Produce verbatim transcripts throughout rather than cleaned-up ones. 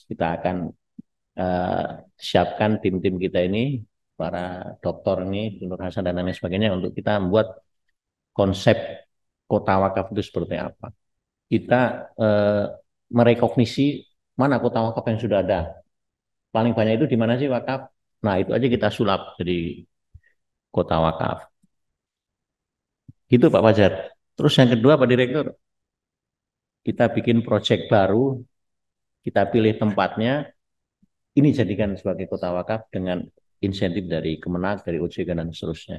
kita akan uh, siapkan tim-tim kita ini, para dokter ini, Nur Hasan dan lain sebagainya, untuk kita membuat konsep kota wakaf itu seperti apa. Kita uh, merekognisi mana kota wakaf yang sudah ada. Paling banyak itu di mana sih wakaf? Nah, itu aja kita sulap jadi kota wakaf. Gitu Pak Fajar. Terus yang kedua Pak Direktur, kita bikin proyek baru, kita pilih tempatnya, ini jadikan sebagai kota wakaf dengan insentif dari Kemenag, dari O J K dan seterusnya.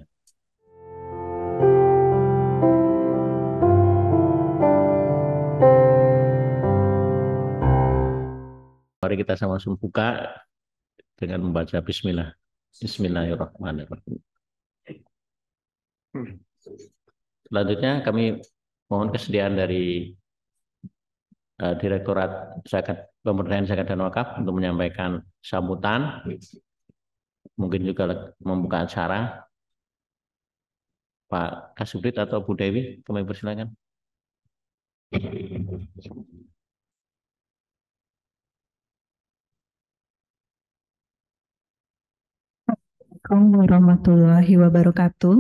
Mari kita sama-sama buka dengan membaca Bismillah. Bismillahirrahmanirrahim. Selanjutnya kami mohon kesediaan dari uh, Direktorat Zakat Pemberdayaan Zakat dan Wakaf untuk menyampaikan sambutan, mungkin juga membuka acara. Pak Kasubdit atau Bu Dewi, kami persilakan. Assalamualaikum warahmatullahi wabarakatuh.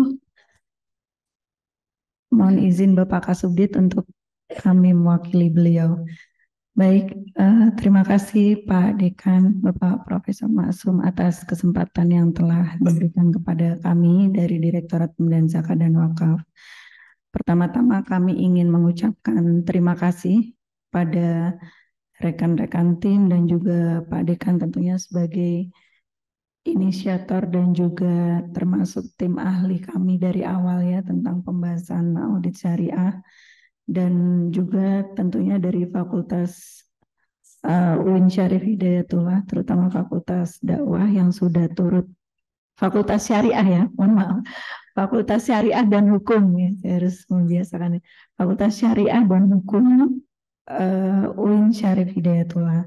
Mohon izin Bapak Kasubdit untuk kami mewakili beliau. Baik, uh, terima kasih Pak Dekan, Bapak Profesor Maksum atas kesempatan yang telah diberikan kepada kami dari Direktorat Pemberdayaan Zakat dan Wakaf. Pertama-tama kami ingin mengucapkan terima kasih pada rekan-rekan tim dan juga Pak Dekan tentunya sebagai inisiator dan juga termasuk tim ahli kami dari awal ya tentang pembahasan audit syariah, dan juga tentunya dari Fakultas uh, U I N Syarif Hidayatullah, terutama Fakultas Dakwah yang sudah turut, Fakultas Syariah ya, mohon maaf, Fakultas Syariah dan Hukum ya, saya harus membiasakan Fakultas Syariah dan Hukum uh, U I N Syarif Hidayatullah.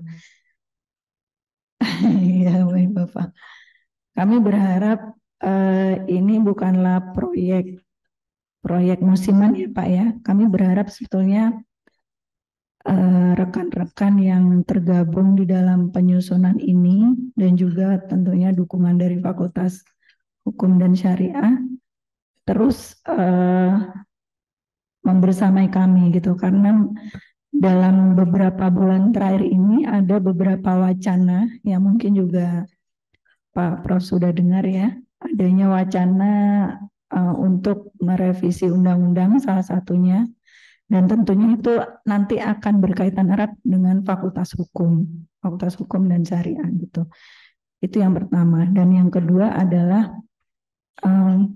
Ya baik Bapak. Kami berharap uh, ini bukanlah proyek proyek musiman ya Pak ya. Kami berharap sebetulnya rekan-rekan uh, yang tergabung di dalam penyusunan ini dan juga tentunya dukungan dari Fakultas Hukum dan Syariah terus uh, membersamai kami gitu, karena dalam beberapa bulan terakhir ini ada beberapa wacana yang mungkin juga Pak Prof sudah dengar ya, adanya wacana uh, untuk merevisi undang-undang salah satunya, dan tentunya itu nanti akan berkaitan erat dengan Fakultas Hukum, Fakultas Hukum dan Syariah gitu. Itu yang pertama. Dan yang kedua adalah um,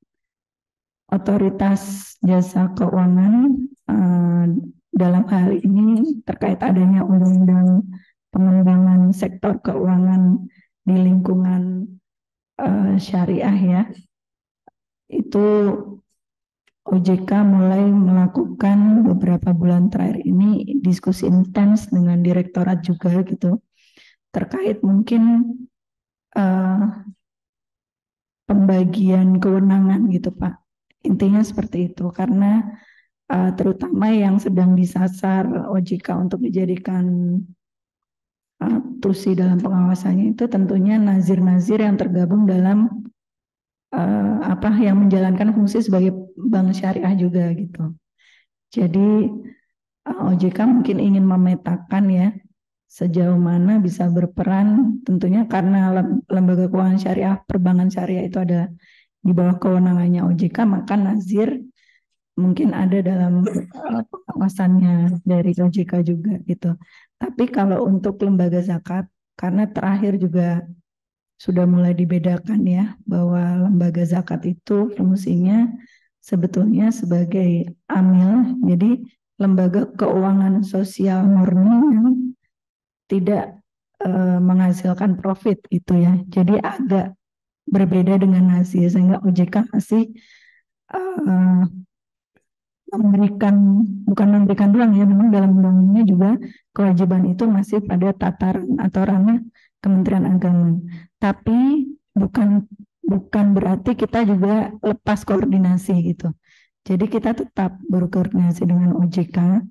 Otoritas Jasa Keuangan uh, dalam hal ini terkait adanya undang-undang pengembangan sektor keuangan di lingkungan uh, syariah ya, itu O J K mulai melakukan beberapa bulan terakhir ini diskusi intens dengan direktorat juga gitu, terkait mungkin uh, pembagian kewenangan gitu Pak. Intinya seperti itu, karena uh, terutama yang sedang disasar O J K untuk dijadikan uh, tusi dalam pengawasannya itu tentunya nazir-nazir yang tergabung dalam uh, apa yang menjalankan fungsi sebagai bank syariah juga gitu. Jadi uh, O J K mungkin ingin memetakan ya sejauh mana bisa berperan, tentunya karena lembaga keuangan syariah, perbankan syariah itu ada di bawah kewenangannya O J K, maka nazir mungkin ada dalam uh, pengawasannya dari O J K juga gitu. Tapi kalau untuk lembaga zakat, karena terakhir juga sudah mulai dibedakan ya, bahwa lembaga zakat itu fungsinya sebetulnya sebagai amil, jadi lembaga keuangan sosial murni yang tidak uh, menghasilkan profit gitu ya. Jadi agak berbeda dengan nazir, sehingga O J K masih uh, memberikan, bukan memberikan ruang ya, memang dalam undang-undangnya juga kewajiban itu masih pada tataran atau ranah Kementerian Agama. Tapi bukan bukan berarti kita juga lepas koordinasi gitu. Jadi kita tetap berkoordinasi dengan O J K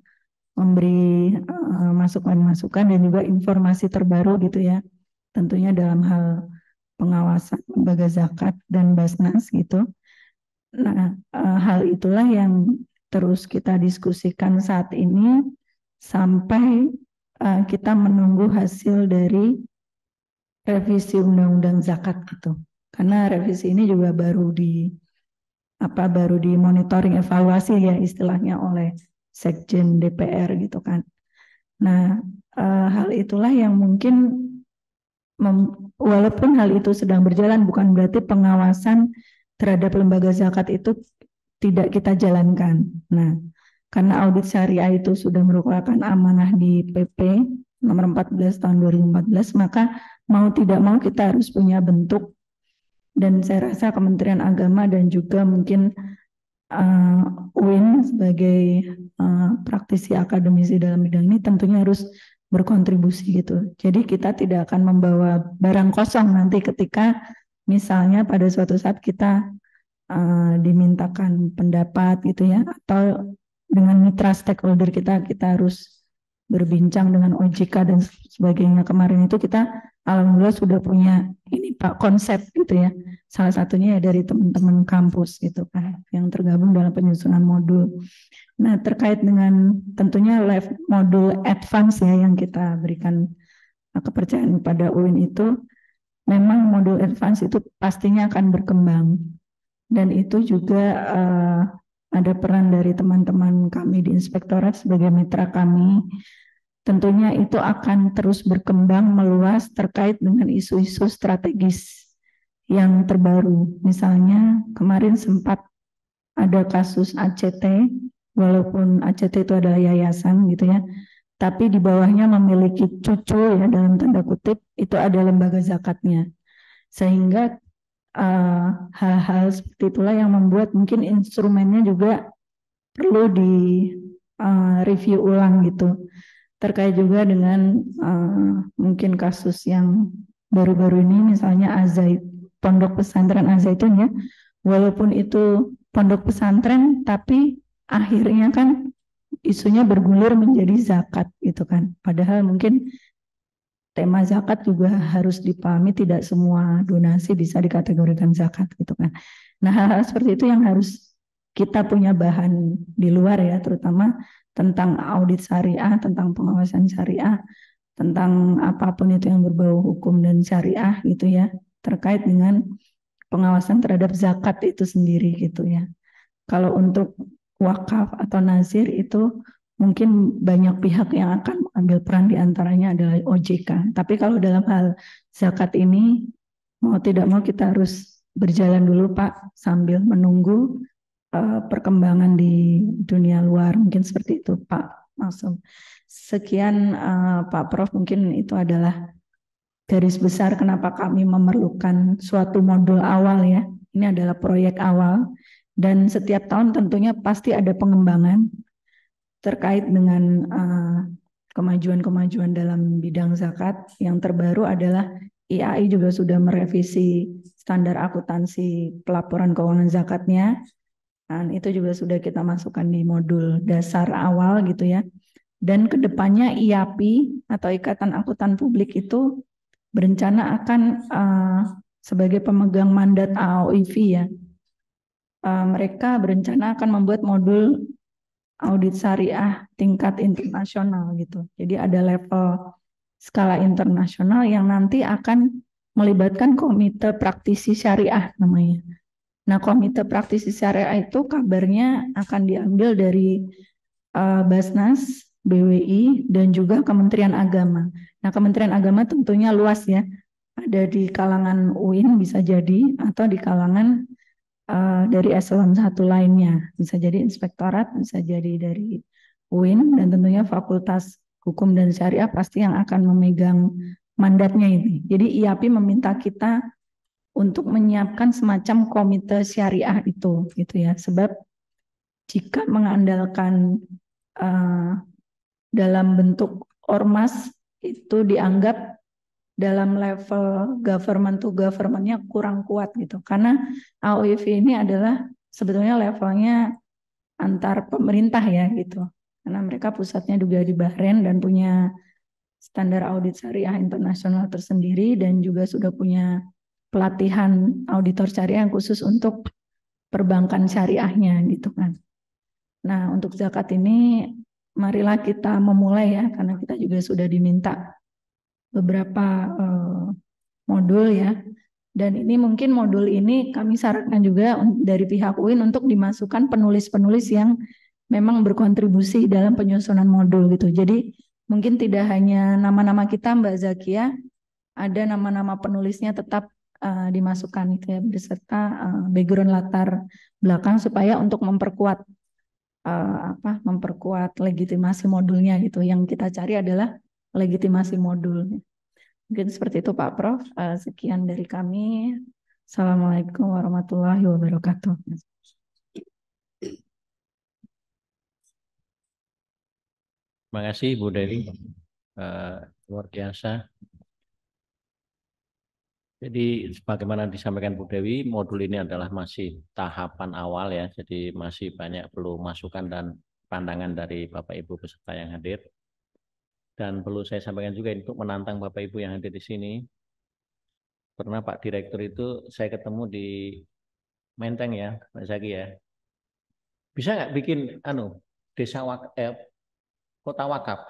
memberi uh, masukan-masukan dan juga informasi terbaru gitu ya. Tentunya dalam hal pengawasan lembaga zakat dan Basnas gitu. Nah, uh, hal itulah yang terus kita diskusikan saat ini sampai uh, kita menunggu hasil dari revisi undang-undang zakat gitu. Karena revisi ini juga baru di apa baru di monitoring evaluasi ya istilahnya oleh Sekjen D P R gitu kan. Nah, uh, hal itulah yang mungkin mem- walaupun hal itu sedang berjalan bukan berarti pengawasan terhadap lembaga zakat itu tidak kita jalankan. Nah, karena audit syariah itu sudah merupakan amanah di P P nomor empat belas tahun dua ribu empat belas, maka mau tidak mau kita harus punya bentuk, dan saya rasa Kementerian Agama dan juga mungkin uh, U I N sebagai uh, praktisi akademisi dalam bidang ini tentunya harus berkontribusi gitu. Jadi kita tidak akan membawa barang kosong nanti ketika misalnya pada suatu saat kita uh, dimintakan pendapat gitu ya, atau dengan mitra stakeholder kita, kita harus berbincang dengan O J K dan sebagainya. Kemarin itu kita alhamdulillah sudah punya ini Pak konsep gitu ya. Salah satunya ya dari teman-teman kampus gitu kan yang tergabung dalam penyusunan modul. Nah, terkait dengan tentunya live modul advance ya yang kita berikan kepercayaan kepada U I N itu, memang modul advance itu pastinya akan berkembang. Dan itu juga uh, ada peran dari teman-teman kami di Inspektorat sebagai mitra kami. Tentunya itu akan terus berkembang meluas terkait dengan isu-isu strategis yang terbaru. Misalnya kemarin sempat ada kasus A C T, walaupun A C T itu adalah yayasan gitu ya, tapi di bawahnya memiliki cucu ya dalam tanda kutip, itu ada lembaga zakatnya. Sehingga hal-hal uh, seperti itulah yang membuat mungkin instrumennya juga perlu di uh, review ulang gitu. Terkait juga dengan uh, mungkin kasus yang baru-baru ini misalnya Azait, pondok pesantren Azaitun ya, walaupun itu pondok pesantren tapi akhirnya kan isunya bergulir menjadi zakat gitu kan. Padahal mungkin tema zakat juga harus dipahami, tidak semua donasi bisa dikategorikan zakat gitu kan. Nah, hal-hal seperti itu yang harus kita punya bahan di luar ya, terutama tentang audit syariah, tentang pengawasan syariah, tentang apapun itu yang berbau hukum dan syariah gitu ya, terkait dengan pengawasan terhadap zakat itu sendiri gitu ya. Kalau untuk wakaf atau nazir itu mungkin banyak pihak yang akan mengambil peran, diantaranya adalah O J K. Tapi kalau dalam hal zakat ini, mau tidak mau kita harus berjalan dulu Pak, sambil menunggu uh, perkembangan di dunia luar. Mungkin seperti itu Pak Maksum. Sekian uh, Pak Prof, mungkin itu adalah garis besar kenapa kami memerlukan suatu modul awal ya. Ini adalah proyek awal, dan setiap tahun tentunya pasti ada pengembangan terkait dengan kemajuan-kemajuan uh, dalam bidang zakat. Yang terbaru adalah I A I juga sudah merevisi standar akuntansi pelaporan keuangan zakatnya, dan itu juga sudah kita masukkan di modul dasar awal gitu ya. Dan kedepannya I A P I atau Ikatan Akuntan Publik itu berencana akan uh, sebagai pemegang mandat A O I V ya, uh, mereka berencana akan membuat modul audit syariah tingkat internasional gitu. Jadi ada level skala internasional yang nanti akan melibatkan komite praktisi syariah namanya. Nah, komite praktisi syariah itu kabarnya akan diambil dari uh, Basnas, B W I, dan juga Kementerian Agama. Nah, Kementerian Agama tentunya luas ya. Ada di kalangan U I N bisa jadi, atau di kalangan Uh, dari eselon satu lainnya, bisa jadi inspektorat, bisa jadi dari U I N, dan tentunya Fakultas Hukum dan Syariah pasti yang akan memegang mandatnya ini. Jadi I A P I meminta kita untuk menyiapkan semacam komite syariah itu, gitu ya. Sebab jika mengandalkan uh, dalam bentuk ormas itu dianggap dalam level government to government-nya kurang kuat gitu. Karena A O I V ini adalah sebetulnya levelnya antar pemerintah ya gitu. karena mereka pusatnya juga di Bahrain dan punya standar audit syariah internasional tersendiri dan juga sudah punya pelatihan auditor syariah yang khusus untuk perbankan syariahnya gitu kan. Nah, untuk zakat ini marilah kita memulai ya, karena kita juga sudah diminta beberapa eh, modul ya. Dan ini mungkin modul ini kami sarankan juga dari pihak U I N untuk dimasukkan penulis-penulis yang memang berkontribusi dalam penyusunan modul gitu. Jadi mungkin tidak hanya nama-nama kita Mbak Zakia, ada nama-nama penulisnya tetap uh, dimasukkan gitu ya, beserta uh, background latar belakang supaya untuk memperkuat uh, apa memperkuat legitimasi modulnya gitu. Yang kita cari adalah legitimasi modul. Mungkin seperti itu Pak Prof. Uh, sekian dari kami. Assalamualaikum warahmatullahi wabarakatuh. Terima kasih Bu Dewi, uh, luar biasa. Jadi sebagaimana disampaikan Bu Dewi, modul ini adalah masih tahapan awal ya, jadi masih banyak perlu masukan dan pandangan dari Bapak Ibu peserta yang hadir. Dan perlu saya sampaikan juga untuk menantang Bapak Ibu yang hadir di sini. Pernah Pak Direktur itu saya ketemu di Menteng ya, Pak Zaki ya. Bisa nggak bikin anu desa wak, eh, kota wakaf?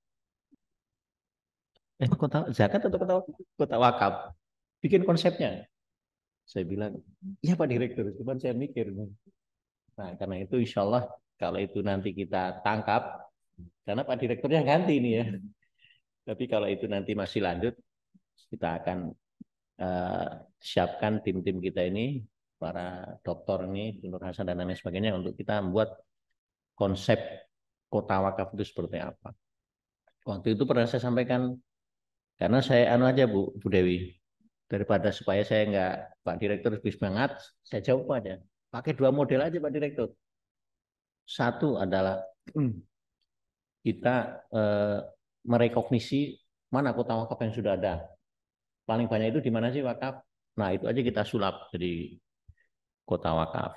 Eh, kota zakat atau kota kota wakaf? Bikin konsepnya. Saya bilang, iya Pak Direktur, cuman saya mikir. Nah, karena itu insya Allah kalau itu nanti kita tangkap, karena Pak Direkturnya ganti ini ya. Tapi kalau itu nanti masih lanjut, kita akan uh, siapkan tim-tim kita ini, para dokter ini, Nur Hasan dan lain sebagainya, untuk kita membuat konsep kota wakaf itu seperti apa. Waktu itu pernah saya sampaikan, karena saya anu aja Bu, Bu Dewi, daripada supaya saya nggak Pak Direktur lebih semangat, saya jawab aja. Pakai dua model aja Pak Direktur. Satu adalah kita eh, merekognisi mana kota wakaf yang sudah ada. Paling banyak itu di mana sih wakaf? Nah itu aja kita sulap jadi kota wakaf.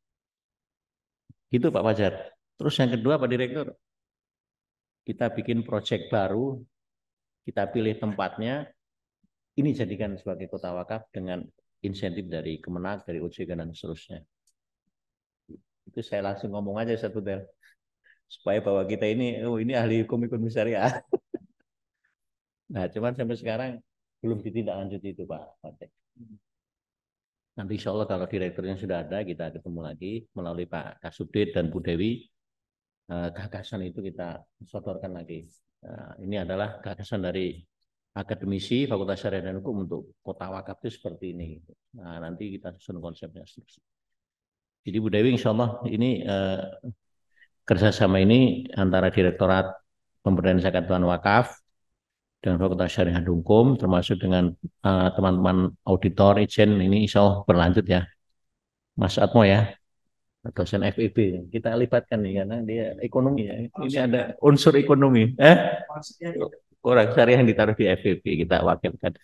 Gitu Pak Fajar. Terus yang kedua Pak Direktur, kita bikin proyek baru, kita pilih tempatnya, ini jadikan sebagai kota wakaf dengan insentif dari Kemenak, dari O J K dan seterusnya. Itu saya langsung ngomong aja satu del, supaya bahwa kita ini, oh ini ahli hukum ekonomi syariah. Nah, cuman sampai sekarang belum ditindaklanjuti itu Pak Fateh. Nanti insya Allah kalau direkturnya sudah ada, kita ketemu lagi melalui Pak Kasubdit dan Bu Dewi. Eh, gagasan itu kita sodorkan lagi. Nah, ini adalah gagasan dari akademisi Fakultas Syariah dan Hukum untuk kota wakaf itu seperti ini. Nah, nanti kita susun konsepnya. Jadi Bu Dewi insya Allah ini eh, kerjasama ini antara Direktorat Pemberdayaan Zakat dan Wakaf dengan Fakultas Syariah dan Hukum, termasuk dengan teman-teman uh, auditor, ijen, ini insya Allah berlanjut ya. Mas Atmo ya, dosen F E B. Kita libatkan nih, karena dia ekonomi ya. Ini ada unsur ekonomi. Eh? Orang syariah yang ditaruh di F E B, kita wakilkan.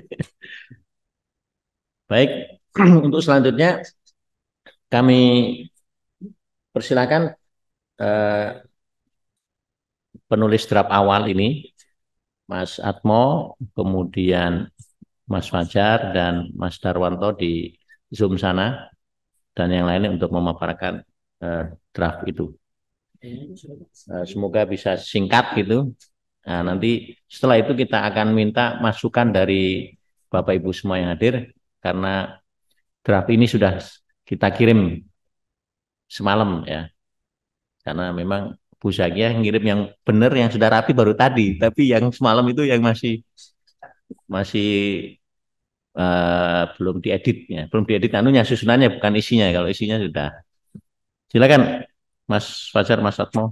Baik, untuk selanjutnya kami persilakan uh, penulis draft awal ini, Mas Atmo, kemudian Mas Fajar dan Mas Darwanto di Zoom sana, dan yang lainnya untuk memaparkan uh, draft itu. Uh, semoga bisa singkat gitu. Nah, nanti setelah itu kita akan minta masukan dari Bapak Ibu semua yang hadir, karena draft ini sudah kita kirim semalam ya. Karena memang Bu Zakia ngirim yang benar, yang sudah rapi baru tadi, tapi yang semalam itu yang masih masih uh, belum dieditnya, belum diedit anunya, susunannya, bukan isinya. Kalau isinya sudah. Silakan Mas Fajar, Mas Atmo.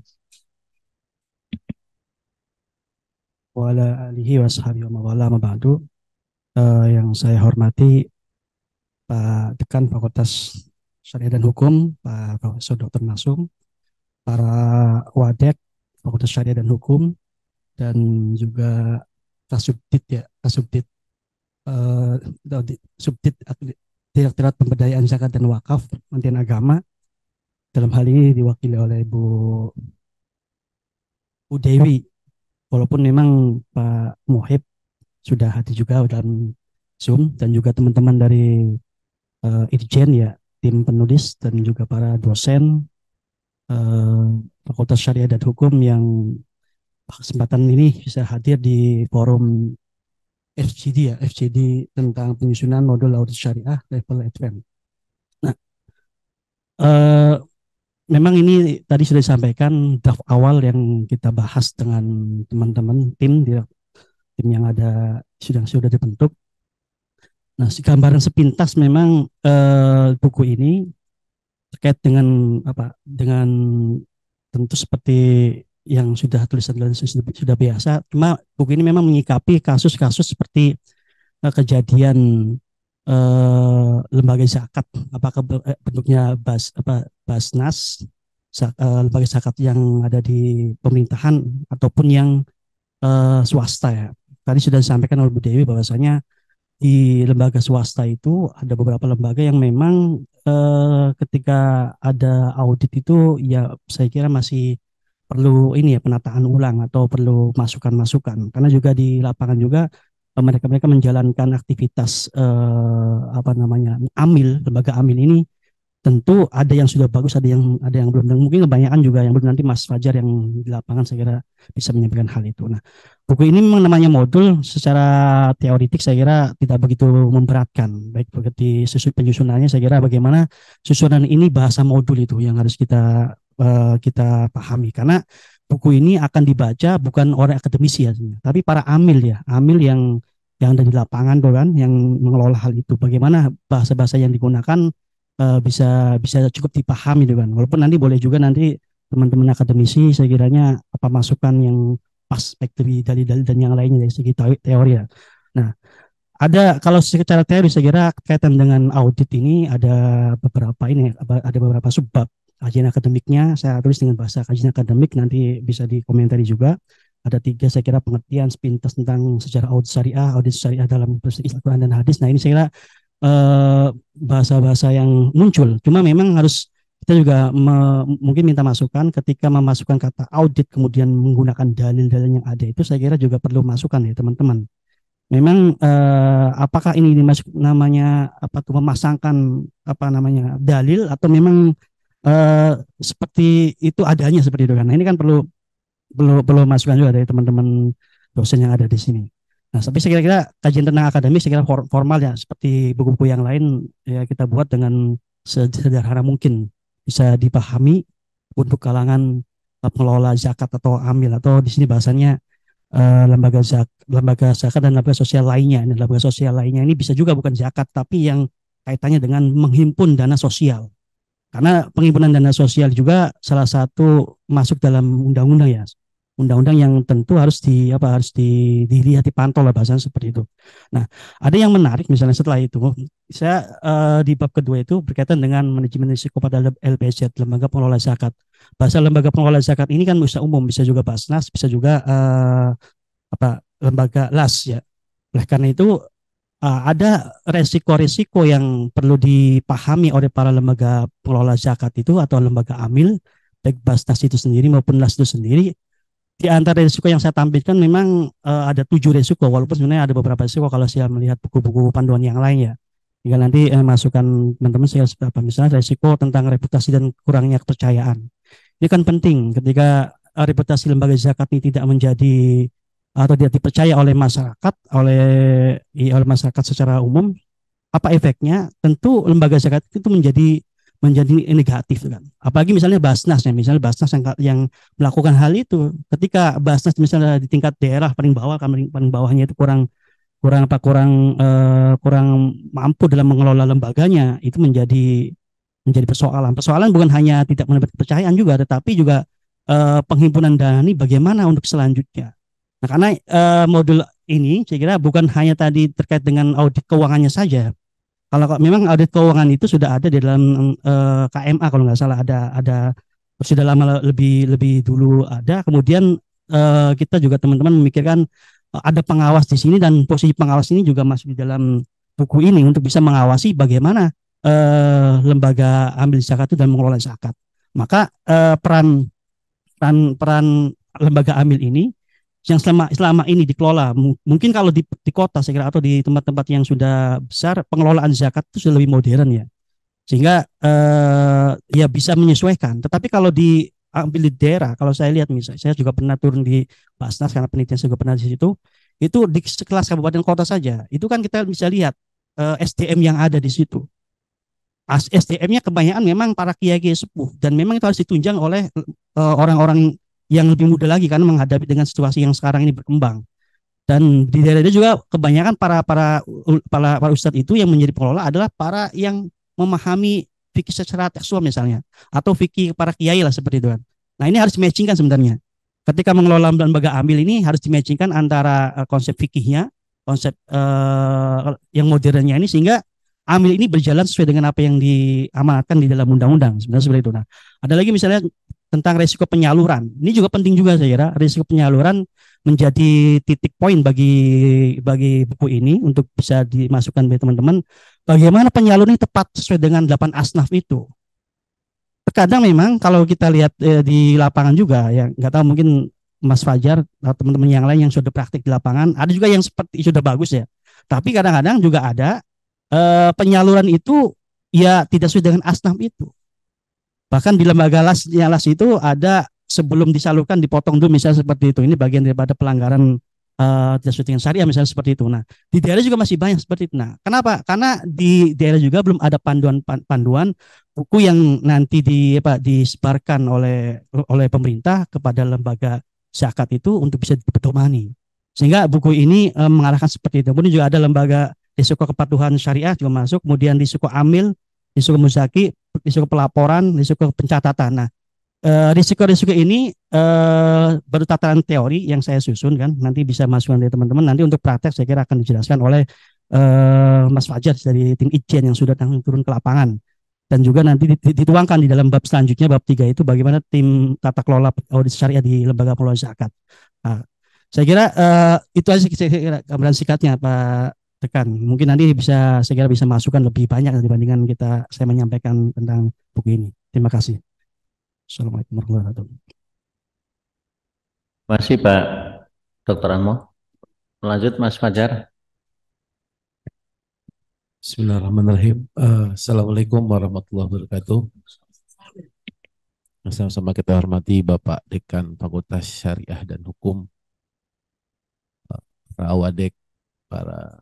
Wala alihi washabihi wa mawala mabadu. Uh, yang saya hormati Pak Dekan Fakultas Syariah dan Hukum, Pak Profesor Doktor Masum, para wadek Fakultas Syariah dan Hukum, dan juga Kasubdit ya, Kasubdit uh, Subdit Direktorat Pemberdayaan Zakat dan Wakaf Kementerian Agama. Dalam hal ini diwakili oleh Bu Bu Dewi, walaupun memang Pak Muhib sudah hadir juga dalam Zoom, dan juga teman-teman dari uh, Irjen ya, tim penulis dan juga para dosen uh, Fakultas Syariah dan Hukum yang kesempatan ini bisa hadir di forum F G D ya, F G D tentang penyusunan modul audit syariah level advance. Nah, uh, memang ini tadi sudah disampaikan draft awal yang kita bahas dengan teman-teman tim di tim yang ada sudah sudah dibentuk. Nah, gambaran sepintas memang eh, buku ini terkait dengan apa? Dengan tentu seperti yang sudah tulisan-tulisan sudah, sudah biasa. Cuma buku ini memang menyikapi kasus-kasus seperti eh, kejadian eh, lembaga zakat, apakah bentuknya bas apa Basnas, uh, lembaga zakat yang ada di pemerintahan ataupun yang uh, swasta ya. Tadi sudah disampaikan oleh Bu Dewi bahwasanya di lembaga swasta itu ada beberapa lembaga yang memang uh, ketika ada audit itu ya saya kira masih perlu ini ya penataan ulang atau perlu masukan-masukan, karena juga di lapangan juga mereka-mereka menjalankan aktivitas eh, apa namanya amil, lembaga amil ini tentu ada yang sudah bagus, ada yang ada yang belum, dan mungkin kebanyakan juga yang belum. Nanti Mas Fajar yang di lapangan saya kira bisa menyampaikan hal itu. Nah, buku ini memang namanya modul, secara teoritik saya kira tidak begitu memberatkan. Baik begitu susun penyusunannya, saya kira bagaimana susunan ini bahasa modul itu yang harus kita uh, kita pahami, karena buku ini akan dibaca bukan oleh akademisi ya, tapi para amil ya, amil yang yang ada di lapangan tuh kan, yang mengelola hal itu. Bagaimana bahasa-bahasa yang digunakan uh, bisa bisa cukup dipahami gitu kan. Walaupun nanti boleh juga nanti teman-teman akademisi saya kiranya apa masukan yang pas dari dalil-dalil dan yang lainnya dari segi teori ya. Nah, ada kalau secara teori saya kira kaitan dengan audit ini ada beberapa ini ada beberapa subbab. Kajian akademiknya saya tulis dengan bahasa kajian akademik, nanti bisa dikomentari juga. Ada tiga saya kira pengertian sepintas tentang sejarah audit syariah, audit syariah dalam perspektif Al-Quran dan hadis. Nah ini saya kira eh, bahasa-bahasa yang muncul. Cuma memang harus kita juga me, mungkin minta masukan ketika memasukkan kata audit kemudian menggunakan dalil-dalil yang ada itu, saya kira juga perlu masukan ya teman-teman. Memang eh, apakah ini dimasuk namanya apa tuh memasangkan apa namanya dalil atau memang eh, seperti itu adanya seperti itu kan. Nah, ini kan perlu perlu perlu masukan juga dari teman-teman dosen yang ada di sini. Nah, tapi saya kira-kira kajian tentang akademis saya kira formal ya, seperti buku-buku yang lain ya kita buat dengan sederhana mungkin bisa dipahami untuk kalangan uh, pengelola zakat atau amil, atau di sini bahasanya uh, lembaga zak lembaga zakat dan lembaga sosial lainnya. Ini lembaga sosial lainnya ini bisa juga bukan zakat tapi yang kaitannya dengan menghimpun dana sosial. Karena penghimpunan dana sosial juga salah satu masuk dalam undang-undang ya. Undang-undang yang tentu harus di apa harus di, dilihat dipantau lah bahasanya seperti itu. Nah, ada yang menarik misalnya setelah itu saya uh, di bab kedua itu berkaitan dengan manajemen risiko pada L B Z, lembaga pengelola zakat. Bahasa lembaga pengelola zakat ini kan bisa umum, bisa juga Basnas, bisa juga uh, apa lembaga L A S ya. Oleh karena itu uh, ada resiko-resiko yang perlu dipahami oleh para lembaga pengelola zakat itu atau lembaga amil, baik Basnas itu sendiri maupun L A S itu sendiri. Di antara risiko yang saya tampilkan memang uh, ada tujuh risiko, walaupun sebenarnya ada beberapa risiko kalau saya melihat buku-buku panduan yang lain ya. Hingga nanti eh, masukan teman-teman saya seperti apa. Misalnya risiko tentang reputasi dan kurangnya kepercayaan. Ini kan penting ketika uh, reputasi lembaga zakat ini tidak menjadi atau tidak dipercaya oleh masyarakat, oleh oleh masyarakat secara umum, apa efeknya? Tentu lembaga zakat itu menjadi menjadi negatif kan. Apalagi misalnya Basnas ya, misalnya Basnas yang, yang melakukan hal itu, ketika Basnas misalnya di tingkat daerah paling bawah, paling, paling bawahnya itu kurang kurang apa kurang uh, kurang mampu dalam mengelola lembaganya, itu menjadi menjadi persoalan. Persoalan bukan hanya tidak mendapat kepercayaan juga, tetapi juga uh, penghimpunan dana ini bagaimana untuk selanjutnya. Nah, karena uh, modul ini saya kira bukan hanya tadi terkait dengan audit keuangannya saja. Kalau memang audit keuangan itu sudah ada di dalam uh, K M A kalau nggak salah, ada ada sudah lama lebih lebih dulu ada. Kemudian uh, kita juga teman-teman memikirkan uh, ada pengawas di sini, dan posisi pengawas ini juga masuk di dalam buku ini untuk bisa mengawasi bagaimana uh, lembaga amil zakat itu dan mengelola zakat. Maka uh, peran peran peran lembaga amil ini yang selama selama ini dikelola, mungkin kalau di, di kota saya kira atau di tempat-tempat yang sudah besar pengelolaan zakat itu sudah lebih modern ya, sehingga eh, ya bisa menyesuaikan. Tetapi kalau di ambil di daerah, kalau saya lihat misalnya, saya juga pernah turun di Basnas karena penelitian saya juga pernah di situ, itu di sekelas kabupaten kota saja, itu kan kita bisa lihat eh, S D M yang ada di situ. S D M-nya kebanyakan memang para kiai-kiai sepuh, dan memang itu harus ditunjang oleh uh, orang-orang yang lebih muda lagi karena menghadapi dengan situasi yang sekarang ini berkembang. Dan di daerah itu juga kebanyakan para para para, para ustadz itu yang menjadi pengelola adalah para yang memahami fikih secara tekstual misalnya, atau fikih para kiai lah seperti itu kan. Nah ini harus matchingkan sebenarnya. Ketika mengelola lembaga amil ini harus dimatchingkan antara uh, konsep fikihnya, konsep uh, yang modernnya ini, sehingga amil ini berjalan sesuai dengan apa yang diamanatkan di dalam undang-undang sebenarnya seperti itu. Nah, ada lagi misalnya tentang risiko penyaluran. Ini juga penting juga saya kira. Risiko penyaluran menjadi titik poin bagi bagi buku ini untuk bisa dimasukkan oleh teman-teman. Bagaimana penyaluran ini tepat sesuai dengan delapan asnaf itu. Terkadang memang kalau kita lihat eh, di lapangan juga ya, nggak tahu mungkin Mas Fajar atau teman-teman yang lain yang sudah praktik di lapangan, ada juga yang seperti sudah bagus ya. Tapi kadang-kadang juga ada Uh, penyaluran itu ya tidak sesuai dengan asnaf itu. Bahkan di lembaga las, ya, las itu ada sebelum disalurkan dipotong dulu misalnya seperti itu. Ini bagian daripada pelanggaran uh, tidak sesuai dengan syariah misalnya seperti itu. Nah di daerah juga masih banyak seperti itu. Nah kenapa? Karena di daerah juga belum ada panduan-panduan buku yang nanti di apa disebarkan oleh oleh pemerintah kepada lembaga zakat itu untuk bisa dipedomani. Sehingga buku ini uh, mengarahkan seperti itu. Kemudian juga ada lembaga risiko kepatuhan syariah juga masuk, kemudian risiko amil, risiko muzaki, risiko pelaporan, risiko pencatatan. Nah, eh, risiko-risiko ini eh, baru tataran teori yang saya susun kan, nanti bisa masukan dari teman-teman. Nanti untuk praktek saya kira akan dijelaskan oleh eh, Mas Fajar dari tim Ijen yang sudah turun ke lapangan. Dan juga nanti dituangkan di dalam bab selanjutnya, bab tiga itu bagaimana tim tata kelola audit syariah di lembaga pengelola zakat. Nah, saya kira eh, itu aja saya kira gambaran singkatnya Pak Tekan. Mungkin nanti bisa saya kira bisa masukan lebih banyak dibandingkan kita saya menyampaikan tentang buku ini. Terima kasih. Assalamualaikum warahmatullahi wabarakatuh. Masih Pak Dokter Anmo. Lanjut Mas Fajar. Bismillahirrahmanirrahim. Uh, Assalamualaikum warahmatullahi wabarakatuh. Sama-sama kita hormati Bapak Dekan Fakultas Syariah dan Hukum, para awadek, para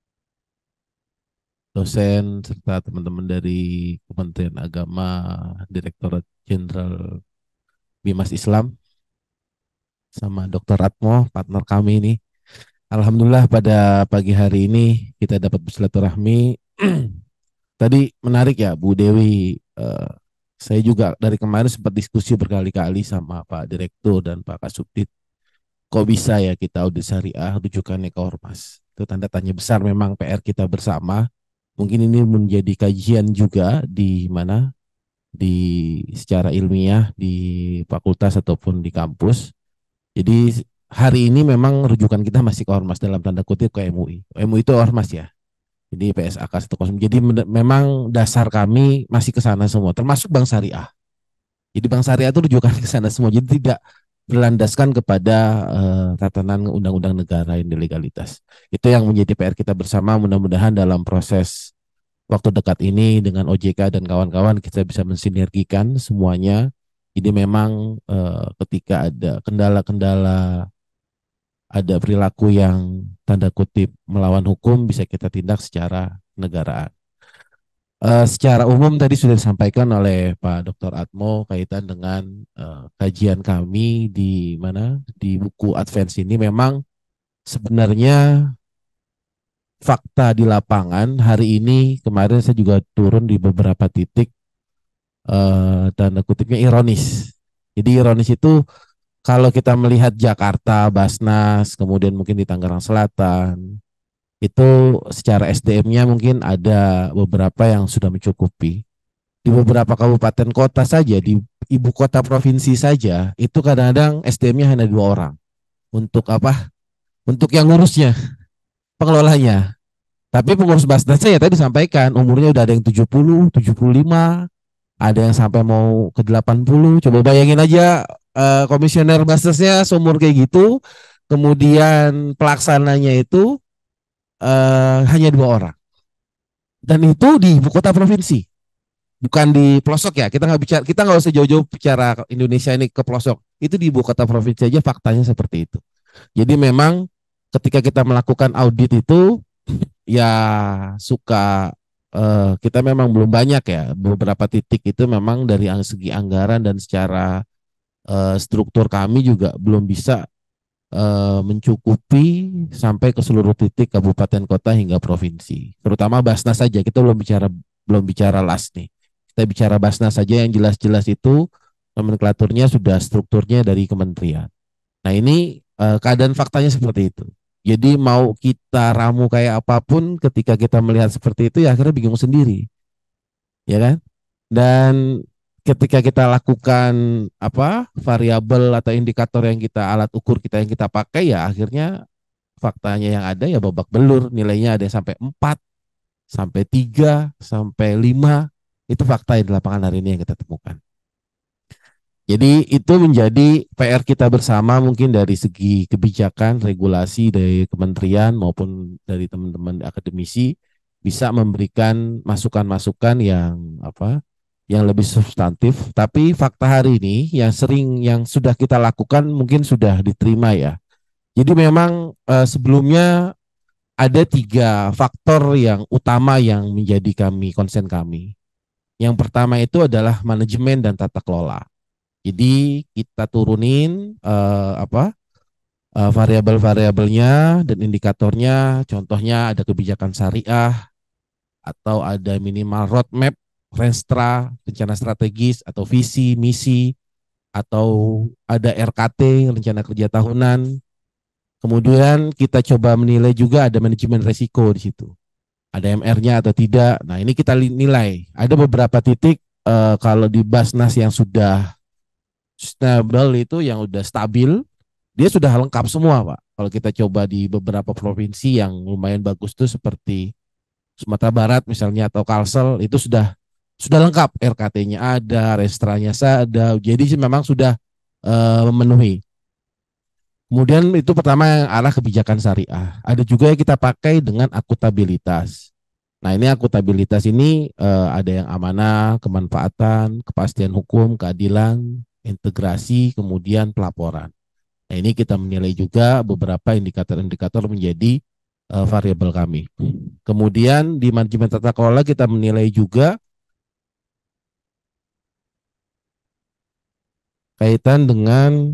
dosen, serta teman-teman dari Kementerian Agama, Direktorat Jenderal Bimas Islam, sama Dokter Atmo, partner kami ini. Alhamdulillah pada pagi hari ini kita dapat bersilaturahmi. Tadi menarik ya Bu Dewi, uh, saya juga dari kemarin sempat diskusi berkali-kali sama Pak Direktur dan Pak Kasubdit. Kok bisa ya kita audit syariah rujukannya ke Ormas? Itu tanda tanya besar, memang P R kita bersama. Mungkin ini menjadi kajian juga di mana di secara ilmiah di fakultas ataupun di kampus. Jadi hari ini memang rujukan kita masih ke Ormas, dalam tanda kutip ke M U I. M U I itu Ormas ya. Jadi P S A K satu nol. Jadi memang dasar kami masih ke sana semua, termasuk Bank Syariah. Jadi Bank Syariah itu rujukan ke sana semua. Jadi tidak berlandaskan kepada uh, tatanan undang-undang negara yang legalitas. Itu yang menjadi P R kita bersama. Mudah-mudahan dalam proses waktu dekat ini dengan O J K dan kawan-kawan kita bisa mensinergikan semuanya. Jadi memang uh, ketika ada kendala-kendala, ada perilaku yang tanda kutip melawan hukum, bisa kita tindak secara negaraan. Uh, secara umum tadi sudah disampaikan oleh Pak Doktor Atmo kaitan dengan uh, kajian kami di mana di buku Advance ini. Memang sebenarnya fakta di lapangan hari ini, kemarin saya juga turun di beberapa titik, uh, tanda kutipnya ironis. Jadi ironis itu kalau kita melihat Jakarta, Basnas, kemudian mungkin di Tangerang Selatan, itu secara S D M-nya mungkin ada beberapa yang sudah mencukupi. Di beberapa kabupaten kota saja, di ibu kota provinsi saja, itu kadang-kadang S D M-nya hanya dua orang. Untuk apa? Untuk yang ngurusnya, pengelolanya. Tapi pengurus Basnasnya ya tadi disampaikan, umurnya udah ada yang tujuh puluh, tujuh puluh lima, ada yang sampai mau ke delapan puluh. Coba bayangin aja uh, komisioner Basnasnya seumur kayak gitu, kemudian pelaksananya itu uh, hanya dua orang, dan itu di ibu kota provinsi, bukan di pelosok ya. Kita nggak bicara, kita nggak usah jauh-jauh bicara Indonesia ini ke pelosok. Itu di ibu kota provinsi aja faktanya seperti itu. Jadi memang ketika kita melakukan audit itu ya suka uh, kita memang belum banyak ya, beberapa titik itu memang dari segi anggaran dan secara uh, struktur kami juga belum bisa uh, mencukupi sampai ke seluruh titik kabupaten kota hingga provinsi. Terutama Basnas saja, kita belum bicara belum bicara las nih. Kita bicara Basnas saja yang jelas-jelas itu nomenklaturnya sudah strukturnya dari kementerian. Nah ini uh, keadaan faktanya seperti itu. Jadi mau kita ramu kayak apapun ketika kita melihat seperti itu ya akhirnya bingung sendiri. Ya kan? Dan ketika kita lakukan apa variabel atau indikator yang kita alat ukur kita yang kita pakai ya akhirnya faktanya yang ada ya babak belur, nilainya ada yang sampai empat, sampai tiga, sampai lima. Itu fakta di lapangan hari ini yang kita temukan. Jadi itu menjadi P R kita bersama mungkin dari segi kebijakan, regulasi dari kementerian maupun dari teman-teman akademisi bisa memberikan masukan-masukan yang apa, yang lebih substantif. Tapi fakta hari ini yang sering yang sudah kita lakukan mungkin sudah diterima ya. Jadi memang eh, sebelumnya ada tiga faktor yang utama yang menjadi kami konsen kami. Yang pertama itu adalah manajemen dan tata kelola. Jadi kita turunin uh, apa uh, variabel-variabelnya dan indikatornya. Contohnya ada kebijakan syariah atau ada minimal roadmap, renstra, rencana strategis atau visi, misi, atau ada R K T, rencana kerja tahunan. Kemudian kita coba menilai juga ada manajemen resiko di situ. Ada M R-nya atau tidak. Nah ini kita nilai. Ada beberapa titik uh, kalau di Basnas yang sudah sustainable itu yang udah stabil, dia sudah lengkap semua Pak. Kalau kita coba di beberapa provinsi yang lumayan bagus tuh seperti Sumatera Barat misalnya atau Kalsel itu sudah sudah lengkap, R K T-nya ada, restranya ada, jadi memang sudah uh, memenuhi. Kemudian itu pertama yang arah kebijakan syariah. Ada juga yang kita pakai dengan akutabilitas. Nah ini akutabilitas ini uh, ada yang amanah, kemanfaatan, kepastian hukum, keadilan, integrasi, kemudian pelaporan. Nah ini kita menilai juga beberapa indikator-indikator menjadi uh, variabel kami. Kemudian di manajemen tata kelola kita menilai juga kaitan dengan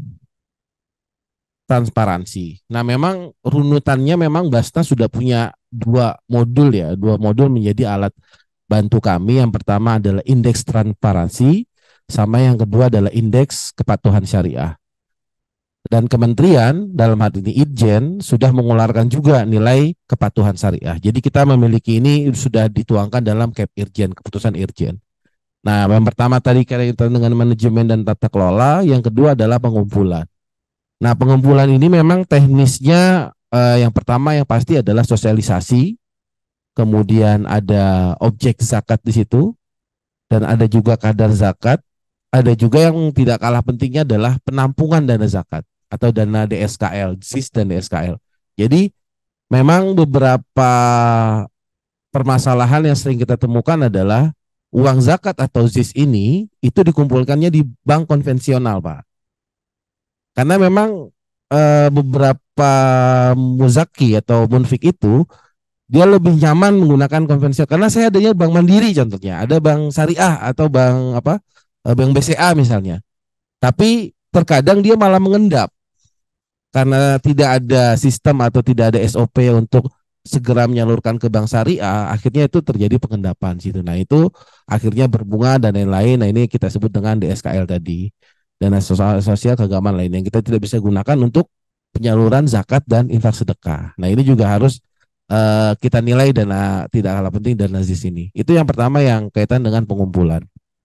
transparansi. Nah memang runutannya memang Basnas sudah punya dua modul ya, dua modul menjadi alat bantu kami. Yang pertama adalah indeks transparansi, sama yang kedua adalah indeks kepatuhan syariah. Dan kementerian dalam hal ini Itjen sudah mengeluarkan juga nilai kepatuhan syariah. Jadi kita memiliki ini sudah dituangkan dalam K E P Irjen, keputusan Irjen. Nah yang pertama tadi kaitan dengan manajemen dan tata kelola, yang kedua adalah pengumpulan. Nah pengumpulan ini memang teknisnya eh, yang pertama yang pasti adalah sosialisasi, kemudian ada objek zakat di situ, dan ada juga kadar zakat. Ada juga yang tidak kalah pentingnya adalah penampungan dana zakat atau dana D S K L, Z I S dan D S K L. Jadi memang beberapa permasalahan yang sering kita temukan adalah uang zakat atau Z I S ini itu dikumpulkannya di bank konvensional Pak. Karena memang e, beberapa muzaki atau munfik itu dia lebih nyaman menggunakan konvensional. Karena saya adanya bank mandiri contohnya, ada bank syariah atau bank apa? Bank B C A misalnya, tapi terkadang dia malah mengendap karena tidak ada sistem atau tidak ada S O P untuk segera menyalurkan ke bank syariah, akhirnya itu terjadi pengendapan situ. Nah itu akhirnya berbunga dan lain-lain. Nah ini kita sebut dengan D S K L tadi, dana sosial, sosial keagamaan lain yang kita tidak bisa gunakan untuk penyaluran zakat dan infak sedekah. Nah ini juga harus uh, kita nilai dana tidak kalah penting dana Z I S ini. Itu yang pertama yang kaitan dengan pengumpulan.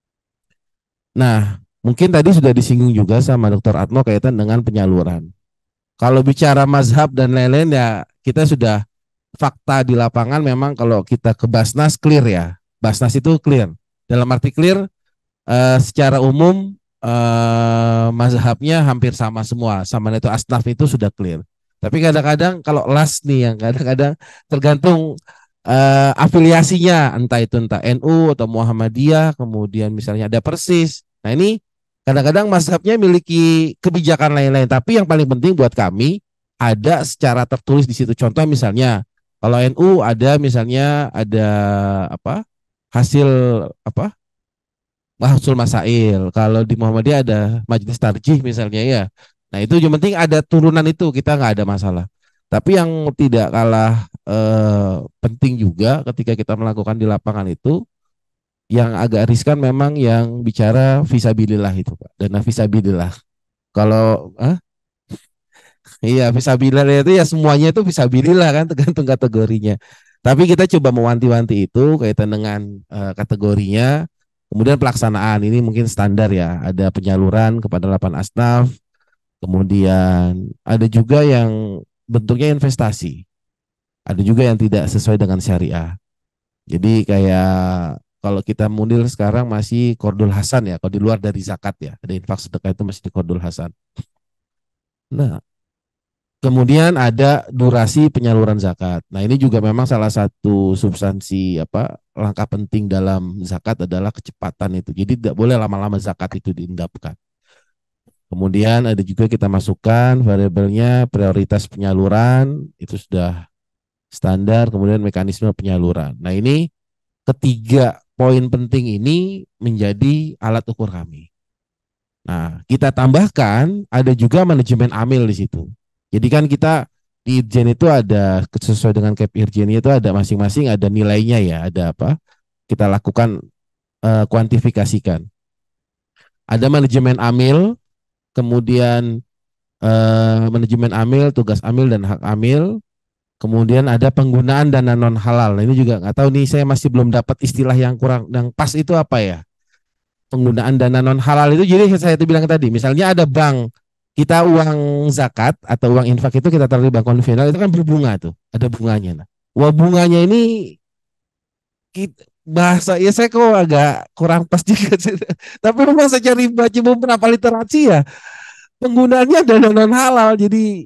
Nah, mungkin tadi sudah disinggung juga sama Doktor Atmo kaitan dengan penyaluran. Kalau bicara mazhab dan lain-lain ya kita sudah fakta di lapangan memang kalau kita ke Basnas clear ya. Basnas itu clear. Dalam arti clear eh, secara umum eh, mazhabnya hampir sama semua, sama itu asnaf itu sudah clear. Tapi kadang-kadang kalau las nih yang kadang-kadang tergantung eh, afiliasinya, entah itu entah N U atau Muhammadiyah, kemudian misalnya ada Persis. Nah ini kadang-kadang mazhabnya memiliki kebijakan lain-lain, tapi yang paling penting buat kami ada secara tertulis di situ. Contoh misalnya kalau N U ada misalnya ada apa hasil apa Mahsul Masail. Kalau di Muhammadiyah ada Majelis Tarjih misalnya ya. Nah itu yang penting ada turunan itu kita nggak ada masalah. Tapi yang tidak kalah eh, penting juga ketika kita melakukan di lapangan itu yang agak riskan memang yang bicara visabilillah itu Pak. Dana visabilillah. Kalau ah, iya visabilillah itu ya semuanya itu visabilillah kan tergantung kategorinya. Tapi kita coba mewanti-wanti itu kaitan dengan eh, kategorinya. Kemudian pelaksanaan ini mungkin standar ya, ada penyaluran kepada delapan asnaf, kemudian ada juga yang bentuknya investasi, ada juga yang tidak sesuai dengan syariah. Jadi kayak kalau kita mundil sekarang masih Qardul Hasan ya, kalau di luar dari zakat ya, ada infak sedekah itu masih di Qardul Hasan. Nah, kemudian ada durasi penyaluran zakat. Nah, ini juga memang salah satu substansi apa langkah penting dalam zakat adalah kecepatan itu. Jadi tidak boleh lama-lama zakat itu diendapkan. Kemudian ada juga kita masukkan variabelnya prioritas penyaluran itu sudah standar, kemudian mekanisme penyaluran. Nah, ini ketiga poin penting ini menjadi alat ukur kami. Nah, kita tambahkan ada juga manajemen amil di situ. Jadi kan kita di Irjen itu ada sesuai dengan K P Irjennya itu ada masing-masing ada nilainya ya, ada apa? Kita lakukan uh, kuantifikasikan. Ada manajemen amil, kemudian uh, manajemen amil, tugas amil dan hak amil, kemudian ada penggunaan dana non halal. Nah, ini juga nggak tahu nih, saya masih belum dapat istilah yang kurang yang pas itu apa ya? Penggunaan dana non halal itu jadi saya itu bilang tadi, misalnya ada bank kita uang zakat atau uang infak itu kita taruh di bank konvensional itu kan berbunga tuh, ada bunganya. Nah, wah bunganya ini kita, bahasa ya saya kok agak kurang pas juga, tapi memang saya cari baca beberapa literasi ya penggunaannya dana non halal. Jadi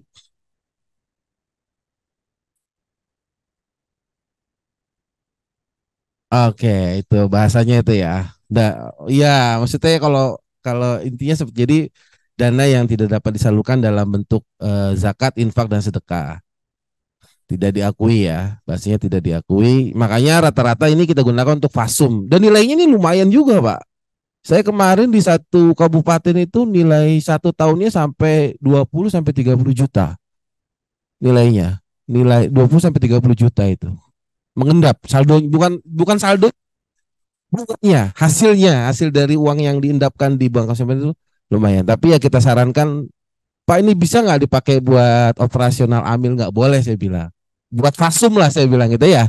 oke itu bahasanya itu ya. Nah, ya maksudnya kalau kalau intinya seperti jadi dana yang tidak dapat disalurkan dalam bentuk eh, zakat, infak dan sedekah. Tidak diakui ya, bahasanya tidak diakui. Makanya rata-rata ini kita gunakan untuk fasum. Dan nilainya ini lumayan juga, Pak. Saya kemarin di satu kabupaten itu nilai satu tahunnya sampai dua puluh sampai tiga puluh juta nilainya. Nilai dua puluh sampai tiga puluh juta itu. Mengendap, saldo bukan bukan saldo, bukannya hasilnya, hasil dari uang yang diendapkan di bank konsumen itu lumayan. Tapi ya kita sarankan, Pak ini bisa nggak dipakai buat operasional amil? Nggak boleh saya bilang. Buat fasum lah saya bilang gitu ya.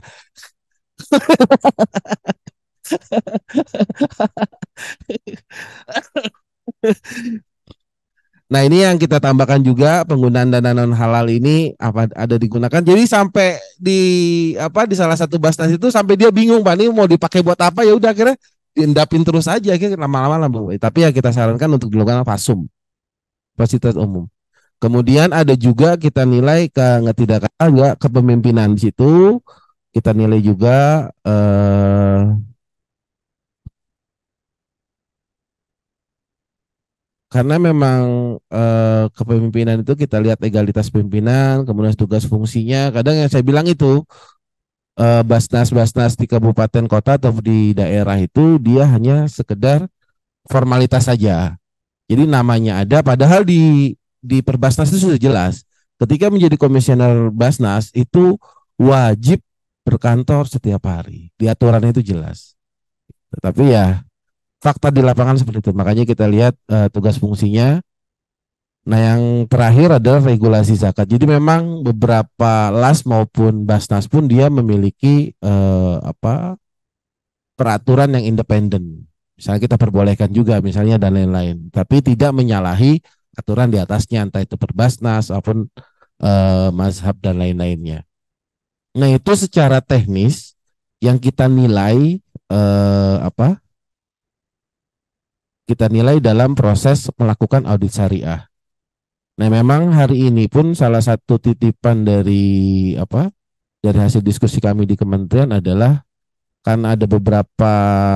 Nah ini yang kita tambahkan juga penggunaan dana non halal ini apa ada digunakan. Jadi sampai di apa di salah satu basnas itu sampai dia bingung Pak ini mau dipakai buat apa, ya udah akhirnya diendapin terus aja akhirnya lama-lama lah Bu. Tapi ya kita sarankan untuk dilakukan fasum, fasilitas umum. Kemudian ada juga kita nilai ke tidak ada kepemimpinan di situ. Kita nilai juga eh, karena memang eh, kepemimpinan itu kita lihat legalitas pimpinan, kemudian tugas fungsinya. Kadang yang saya bilang itu eh, basnas-basnas di kabupaten kota atau di daerah itu dia hanya sekedar formalitas saja. Jadi namanya ada, padahal di di Perbasnas itu sudah jelas. Ketika menjadi komisioner Basnas itu wajib berkantor setiap hari. Di aturannya itu jelas. Tetapi ya fakta di lapangan seperti itu. Makanya kita lihat uh, tugas fungsinya. Nah yang terakhir adalah regulasi zakat. Jadi memang beberapa las maupun Basnas pun dia memiliki uh, apa peraturan yang independen. Misalnya kita perbolehkan juga misalnya dan lain-lain. Tapi tidak menyalahi aturan di atasnya, entah itu Perbasnas maupun uh, mazhab dan lain-lainnya. Nah itu secara teknis yang kita nilai uh, apa kita nilai dalam proses melakukan audit syariah. Nah, memang hari ini pun salah satu titipan dari apa? Dari hasil diskusi kami di kementerian adalah karena ada beberapa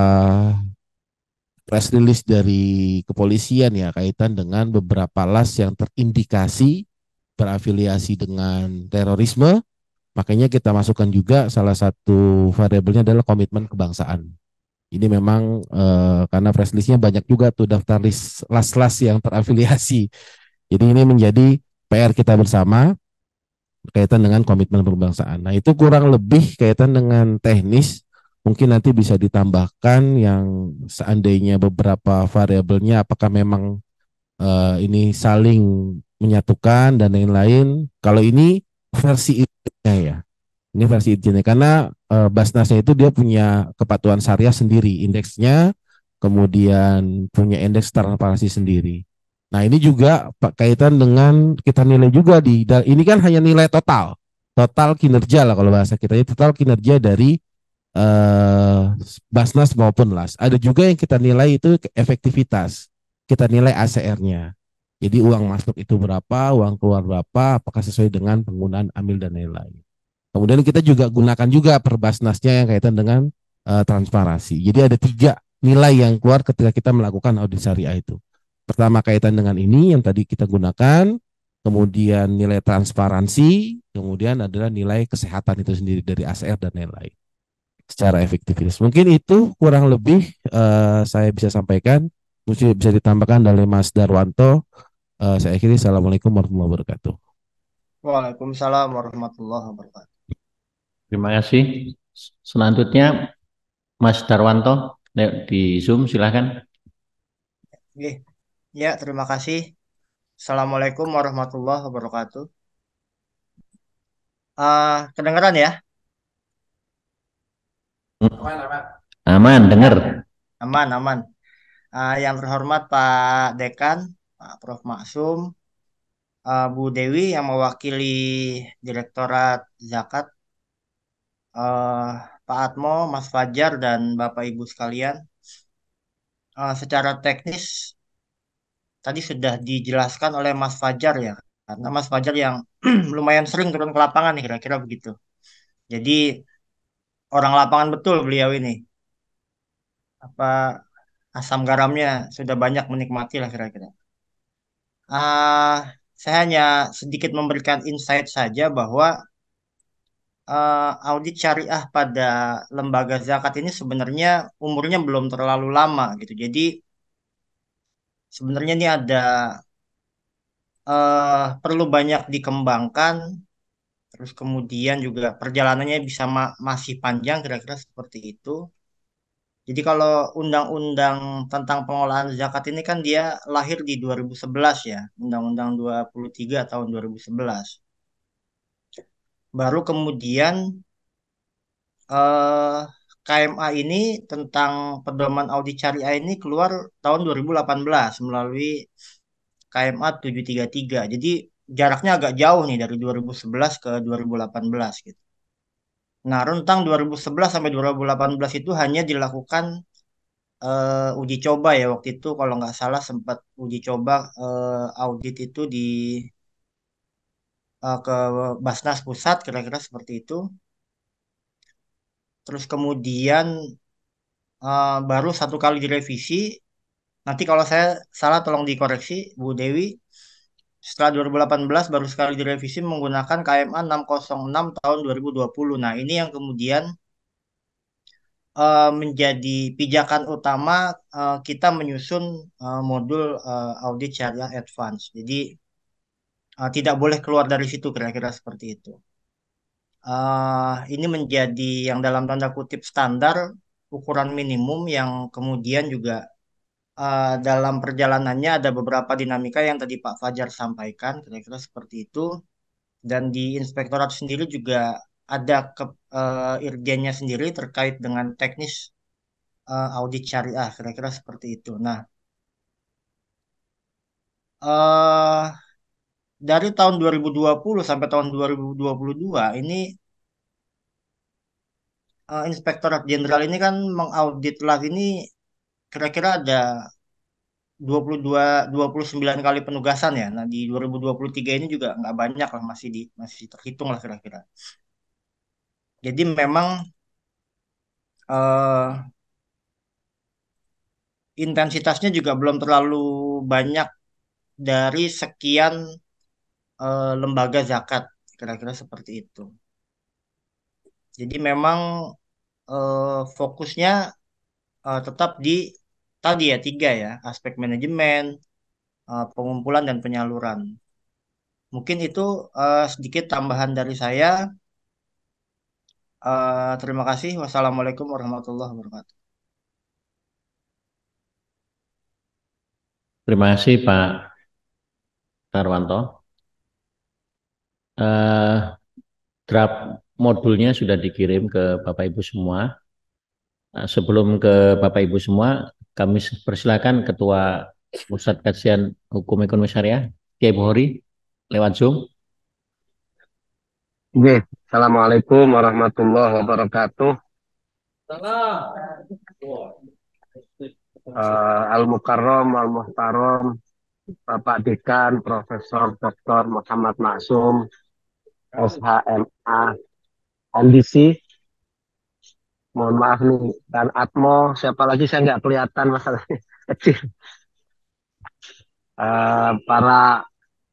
press release dari kepolisian ya kaitan dengan beberapa las yang terindikasi berafiliasi dengan terorisme, makanya kita masukkan juga salah satu variabelnya adalah komitmen kebangsaan. Ini memang eh, karena press list-nya banyak juga tuh daftar list las-las yang terafiliasi. Jadi ini menjadi P R kita bersama kaitan dengan komitmen kebangsaan. Nah, itu kurang lebih kaitan dengan teknis. Mungkin nanti bisa ditambahkan yang seandainya beberapa variabelnya apakah memang eh, ini saling menyatukan dan lain-lain. Kalau ini versi izinnya ya. Ini versi izinnya karena eh, Basnasnya itu dia punya kepatuhan syariah sendiri, indeksnya, kemudian punya indeks transparansi sendiri. Nah, ini juga Pak kaitan dengan kita nilai juga di ini kan hanya nilai total. Total kinerja lah kalau bahasa kita, total kinerja dari eh, Basnas maupun Las. Ada juga yang kita nilai itu efektivitas. Kita nilai A C R-nya. Jadi uang masuk itu berapa, uang keluar berapa, apakah sesuai dengan penggunaan amil dan lain-lain. Kemudian kita juga gunakan juga per Basnasnya yang kaitan dengan eh, transparansi. Jadi ada tiga nilai yang keluar ketika kita melakukan audit syariah itu. Pertama kaitan dengan ini yang tadi kita gunakan, kemudian nilai transparansi, kemudian adalah nilai kesehatan itu sendiri dari A C R dan lain-lain secara efektivitas. Mungkin itu kurang lebih uh, saya bisa sampaikan. Mungkin bisa ditambahkan dari Mas Darwanto. Uh, saya akhiri. Assalamualaikum warahmatullahi wabarakatuh. Waalaikumsalam warahmatullahi wabarakatuh. Terima kasih. Selanjutnya Mas Darwanto di Zoom, silahkan. Oke. Ya, terima kasih. Assalamualaikum warahmatullahi wabarakatuh. Uh, kedengeran ya? Aman, dengar. Aman, aman. Uh, yang terhormat Pak Dekan, Pak Prof Maksum, uh, Bu Dewi yang mewakili Direktorat Zakat, uh, Pak Atmo, Mas Fajar, dan Bapak Ibu sekalian. Uh, secara teknis, tadi sudah dijelaskan oleh Mas Fajar ya, karena Mas Fajar yang lumayan sering turun ke lapangan nih, kira-kira begitu. Jadi orang lapangan betul beliau ini. Apa asam garamnya sudah banyak menikmati lah kira-kira. Uh, saya hanya sedikit memberikan insight saja bahwa uh, audit syariah pada lembaga zakat ini sebenarnya umurnya belum terlalu lama gitu. Jadi sebenarnya ini ada uh, perlu banyak dikembangkan. Terus kemudian juga perjalanannya bisa ma masih panjang kira-kira seperti itu. Jadi kalau undang-undang tentang pengelolaan zakat ini kan dia lahir di dua ribu sebelas ya, Undang-Undang dua puluh tiga tahun dua ribu sebelas. Baru kemudian eh, K M A ini tentang pedoman audit syariah ini keluar tahun dua ribu delapan belas melalui K M A tujuh tiga tiga. Jadi jaraknya agak jauh nih dari dua ribu sebelas ke dua ribu delapan belas gitu. Nah, rentang dua ribu sebelas sampai dua ribu delapan belas itu hanya dilakukan uh, uji coba ya waktu itu kalau nggak salah sempat uji coba uh, audit itu di uh, ke Basnas Pusat kira-kira seperti itu. Terus kemudian uh, baru satu kali direvisi. Nanti kalau saya salah tolong dikoreksi Bu Dewi. Setelah dua ribu delapan belas baru sekali direvisi menggunakan K M A enam nol enam tahun dua ribu dua puluh. Nah, ini yang kemudian uh, menjadi pijakan utama uh, kita menyusun uh, modul uh, audit syariah advance. Jadi uh, tidak boleh keluar dari situ kira-kira seperti itu. Uh, ini menjadi yang dalam tanda kutip standar ukuran minimum yang kemudian juga uh, dalam perjalanannya ada beberapa dinamika yang tadi Pak Fajar sampaikan kira-kira seperti itu. Dan di inspektorat sendiri juga ada ke, uh, irjennya sendiri terkait dengan teknis uh, audit syariah kira-kira seperti itu. Nah, uh, dari tahun dua ribu dua puluh sampai tahun dua ribu dua puluh dua ini uh, Inspektorat Jenderal ini kan mengaudit L A F ini kira-kira ada dua puluh dua dua puluh sembilan kali penugasan ya. Nah, di dua ribu dua puluh tiga ini juga nggak banyak lah, masih di masih terhitung lah kira-kira. Jadi memang eh, intensitasnya juga belum terlalu banyak dari sekian eh, lembaga zakat, kira-kira seperti itu. Jadi memang eh, fokusnya eh, tetap di tadi ya tiga ya, aspek manajemen, eh, pengumpulan dan penyaluran. Mungkin itu eh, sedikit tambahan dari saya. Eh, terima kasih. Wassalamualaikum warahmatullahi wabarakatuh. Terima kasih Pak Tarwanto. Eh, draft modulnya sudah dikirim ke Bapak Ibu semua. Nah, sebelum ke Bapak Ibu semua, kami persilakan Ketua Pusat Kajian Hukum Ekonomi Syariah, Kiai Buhori, lewat Zoom. Oke, Assalamualaikum warahmatullahi wabarakatuh. Uh, Al-Mukarram, Al-Muhtaram, Bapak Dekan, Profesor Doktor Muhammad Maksum, S H M A, M D C, mohon maaf nih, dan Atmo, siapa lagi saya nggak kelihatan masalahnya kecil. Uh, para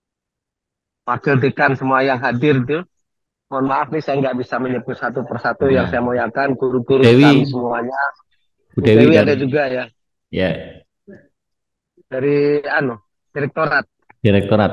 wakil dekan semua yang hadir tuh, mohon maaf nih saya nggak bisa menyebut satu persatu Ya. yang saya muliakan, guru-guru Dewi. kami semuanya. Bu Bu Dewi, Dewi dari, ada juga ya. Ya. Dari anu, Direktorat. Direktorat.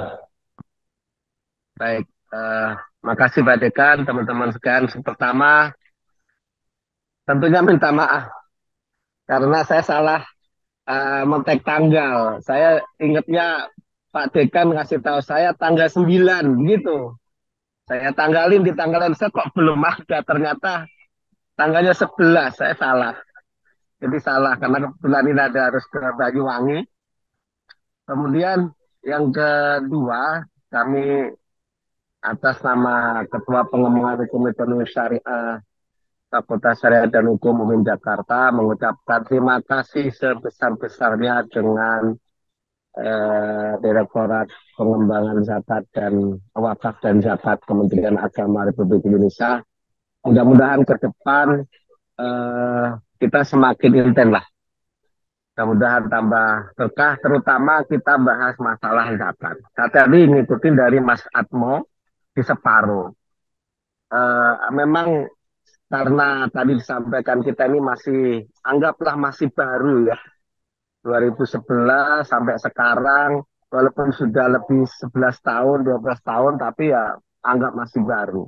Baik, eh, makasih Pak Dekan, teman-teman sekalian. Pertama, tentunya minta maaf karena saya salah uh, mentek tanggal. Saya ingatnya Pak Dekan ngasih tahu saya tanggal sembilan gitu. Saya tanggalin di tanggalan saya kok belum ada. Ternyata tanggalnya sebelas, saya salah. Jadi salah karena kebetulan ini ada harus ke Banyuwangi. Kemudian yang kedua, kami atas nama Ketua Pengembangan Hukum Ekonomi Syariah Fakultas Syariah dan Hukum U I N Jakarta mengucapkan terima kasih sebesar-besarnya dengan eh, Direktorat Pengembangan Zakat dan Wakaf dan Zakat Kementerian Agama Republik Indonesia. Mudah-mudahan ke depan eh, kita semakin intens lah. Mudah-mudahan tambah berkah, terutama kita bahas masalah zakat. Saya tadi ngikutin dari Mas Atmo di separuh. Eh, memang karena tadi disampaikan kita ini masih, anggaplah masih baru ya, dua ribu sebelas sampai sekarang, walaupun sudah lebih sebelas tahun, dua belas tahun, tapi ya anggap masih baru.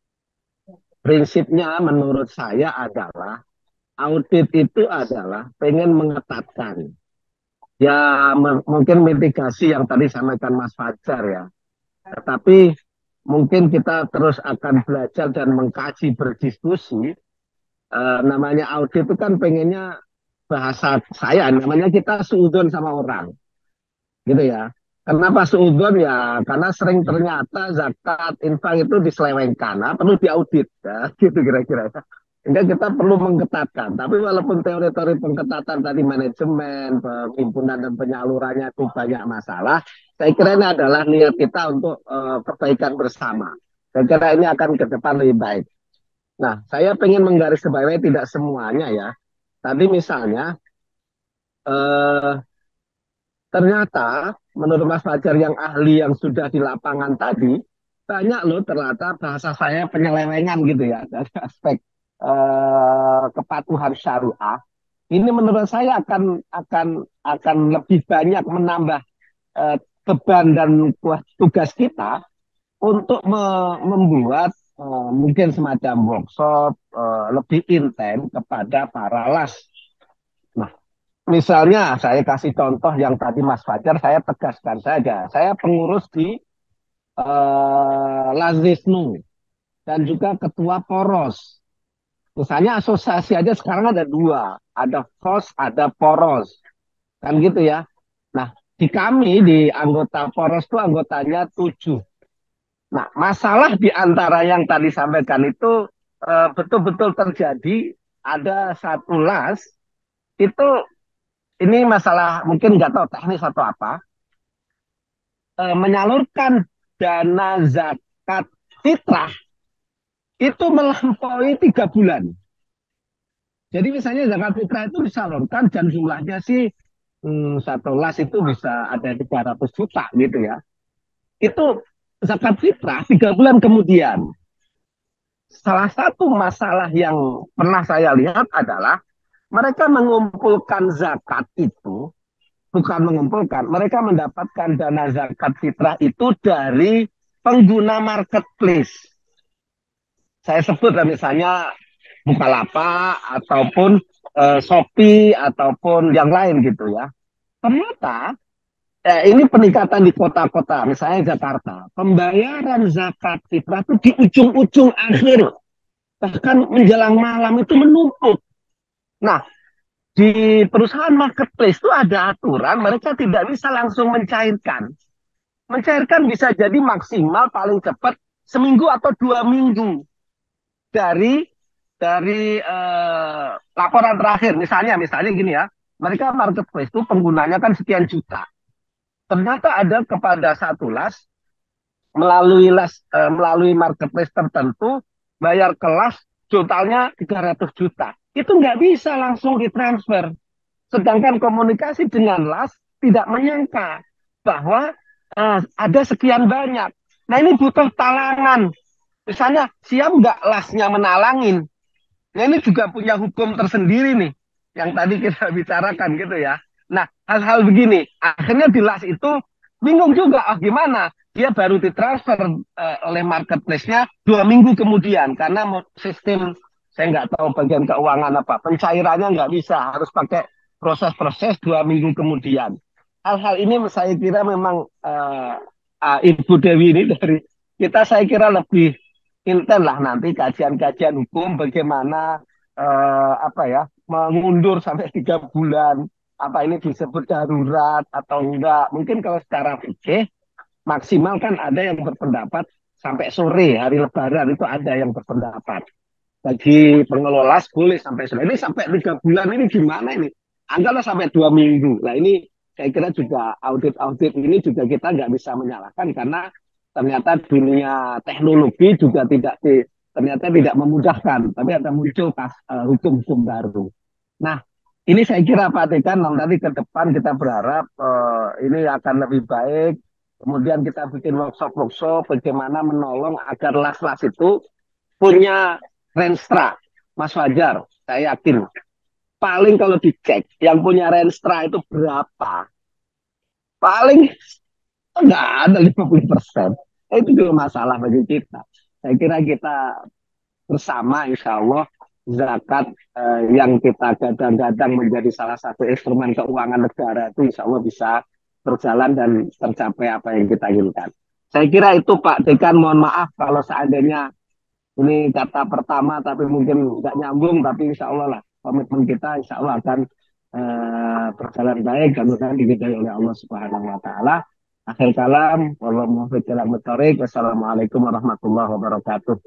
Prinsipnya menurut saya adalah, audit itu adalah pengen mengetatkan. Ya mungkin mitigasi yang tadi sampaikan Mas Fajar ya, tetapi mungkin kita terus akan belajar dan mengkaji, berdiskusi. Uh, namanya audit itu kan pengennya bahasa saya namanya kita suudon sama orang gitu ya. Kenapa suudon ya? Karena sering ternyata zakat infak itu diselewengkan, nah, perlu diaudit ya, gitu kira-kira. Sehingga kita perlu mengetatkan. Tapi walaupun teori-teori pengetatan tadi manajemen, penghimpunan dan penyalurannya itu banyak masalah, saya kira ini adalah niat kita untuk uh, kebaikan bersama. Saya kira ini akan ke depan lebih baik. Nah, saya pengen menggarisbawahi tidak semuanya ya. Tadi misalnya, eh, ternyata menurut Mas Fajar yang ahli yang sudah di lapangan tadi, banyak loh ternyata bahasa saya penyelewengan gitu ya, dari aspek eh, kepatuhan syariah. Ini menurut saya akan akan akan lebih banyak menambah eh, beban dan tugas kita untuk me membuat uh, mungkin semacam workshop uh, lebih intens kepada para las. Nah, misalnya saya kasih contoh yang tadi Mas Fajar, saya tegaskan saja. Saya pengurus di uh, Lazisnu dan juga ketua Poros. Misalnya asosiasi aja sekarang ada dua, ada F O S, ada Poros, kan gitu ya. Nah, di kami di anggota Poros itu anggotanya tujuh. Nah, masalah di antara yang tadi sampaikan itu betul-betul uh, terjadi. Ada satu las itu ini masalah mungkin nggak tahu teknis atau apa, eh, menyalurkan dana zakat fitrah itu melampaui tiga bulan. Jadi misalnya zakat fitrah itu disalurkan dan jumlahnya sih hmm, satu las itu bisa ada tiga ratus juta gitu ya. Itu zakat fitrah tiga bulan kemudian. Salah satu masalah yang pernah saya lihat adalah mereka mengumpulkan zakat itu, bukan mengumpulkan, mereka mendapatkan dana zakat fitrah itu dari pengguna marketplace. Saya sebut misalnya Bukalapak ataupun eh, Shopee ataupun yang lain gitu ya. Ternyata eh, ini peningkatan di kota-kota, misalnya Jakarta, pembayaran zakat fitrah itu di ujung-ujung akhir, bahkan menjelang malam itu menumpuk. Nah, di perusahaan marketplace itu ada aturan, mereka tidak bisa langsung mencairkan. Mencairkan bisa jadi maksimal paling cepat seminggu atau dua minggu dari dari eh, laporan terakhir. Misalnya, misalnya gini ya, mereka marketplace itu penggunanya kan sekian juta. Ternyata ada kepada satu las melalui las eh, melalui marketplace tertentu bayar kelas totalnya tiga ratus juta. Itu nggak bisa langsung ditransfer. Sedangkan komunikasi dengan las tidak menyangka bahwa eh, ada sekian banyak. Nah ini butuh talangan. Misalnya siap nggak lasnya menalangin? Nah ini juga punya hukum tersendiri nih, yang tadi kita bicarakan gitu ya. Nah hal-hal begini, akhirnya di las itu bingung juga, ah gimana? Dia baru ditransfer uh, oleh marketplace-nya dua minggu kemudian, karena sistem, saya nggak tahu bagian keuangan apa, pencairannya nggak bisa, harus pakai proses-proses dua minggu kemudian. Hal-hal ini saya kira memang uh, uh, Ibu Dewi ini dari kita saya kira lebih intent lah nanti kajian-kajian hukum bagaimana eh, apa ya mengundur sampai tiga bulan, apa ini disebut darurat atau enggak. Mungkin kalau secara fikih maksimal kan ada yang berpendapat sampai sore hari Lebaran itu ada yang berpendapat. Bagi pengelola boleh sampai sore. Ini sampai tiga bulan ini gimana ini? Anggaplah sampai dua minggu. Nah ini saya kira juga audit-audit ini juga kita nggak bisa menyalahkan karena ternyata dunia teknologi juga tidak di, ternyata tidak memudahkan, tapi ada muncul pas uh, hukum-hukum baru. Nah, ini saya kira Pak Tekan nanti ke depan kita berharap uh, ini akan lebih baik. Kemudian kita bikin workshop-workshop bagaimana menolong agar las-las itu punya renstra. Mas Fajar, saya yakin paling kalau dicek yang punya renstra itu berapa? Paling enggak ada lima puluh persen. Itu juga masalah bagi kita. Saya kira kita bersama insya Allah zakat eh, yang kita gadang-gadang menjadi salah satu instrumen keuangan negara itu insya Allah bisa berjalan dan tercapai apa yang kita inginkan. Saya kira itu Pak Dekan, mohon maaf kalau seandainya ini kata pertama tapi mungkin nggak nyambung, tapi insya Allah lah komitmen kita insya Allah akan eh, berjalan baik dan akan diridhai oleh Allah Subhanahu Wa Taala. Akhir kalam, wallahu muwaffiq ila aqwamit thoriq. Wassalamualaikum warahmatullahi wabarakatuh.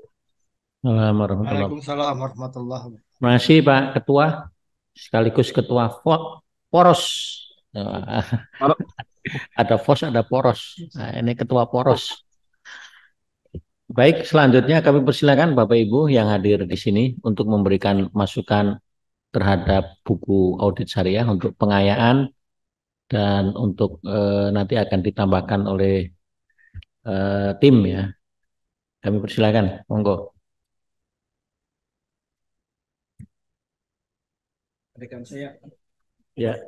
Waalaikumsalam warahmatullahi wabarakatuh. Terima kasih Pak Ketua, sekaligus Ketua Poros. Ada pos, ada poros. Nah, ini Ketua Poros. Baik, selanjutnya kami persilakan Bapak Ibu yang hadir di sini untuk memberikan masukan terhadap buku audit syariah untuk pengayaan dan untuk eh, nanti akan ditambahkan oleh eh, tim ya. Kami persilakan, monggo. Adegan saya. Ya.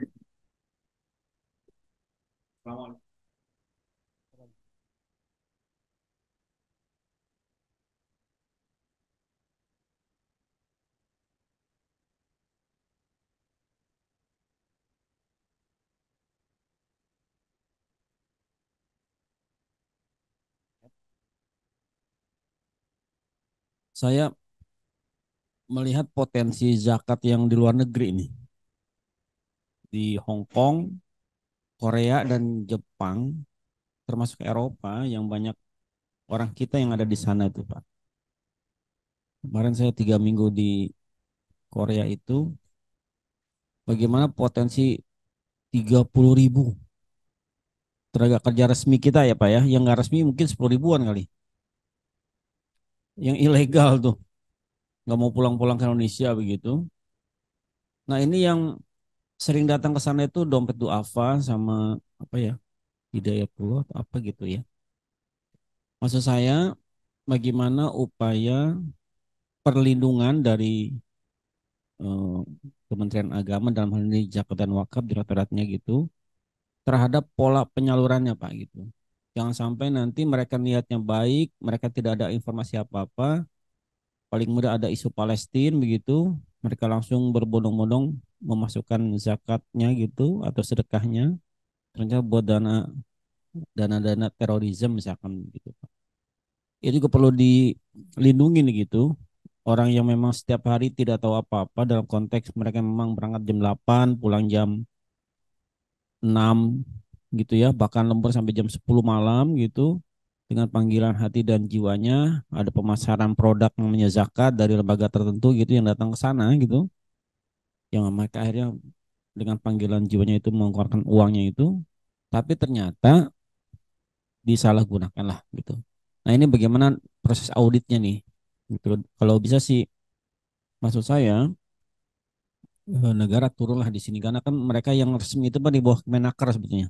Saya melihat potensi zakat yang di luar negeri ini. Di Hong Kong, Korea, dan Jepang, termasuk Eropa yang banyak orang kita yang ada di sana itu Pak. Kemarin saya tiga minggu di Korea itu, bagaimana potensi tiga puluh ribu tenaga kerja resmi kita ya Pak ya, yang nggak resmi mungkin sepuluh ribuan kali, yang ilegal tuh, nggak mau pulang-pulang ke Indonesia begitu. Nah ini yang sering datang ke sana itu dompet duafa sama apa ya, Hidayatullah atau apa gitu ya. Maksud saya bagaimana upaya perlindungan dari eh, Kementerian Agama dalam hal ini zakat dan wakaf direktoratnya gitu terhadap pola penyalurannya Pak gitu. Jangan sampai nanti mereka niatnya baik, mereka tidak ada informasi apa-apa, paling mudah ada isu Palestina begitu, mereka langsung berbondong-bondong memasukkan zakatnya gitu atau sedekahnya, ternyata buat dana dana-dana terorisme misalkan gitu. Itu juga perlu dilindungi nih gitu. Orang yang memang setiap hari tidak tahu apa-apa dalam konteks mereka memang berangkat jam delapan, pulang jam enam gitu ya, bahkan lembur sampai jam sepuluh malam gitu. Dengan panggilan hati dan jiwanya, ada pemasaran produk namanya zakat dari lembaga tertentu gitu yang datang ke sana gitu. Yang mereka akhirnya dengan panggilan jiwanya itu mengeluarkan uangnya itu, tapi ternyata disalahgunakan lah gitu. Nah ini bagaimana proses auditnya nih? Gitu. Kalau bisa sih, maksud saya eh, negara turunlah di sini karena kan mereka yang resmi itu kan di bawah Kemenaker sebetulnya,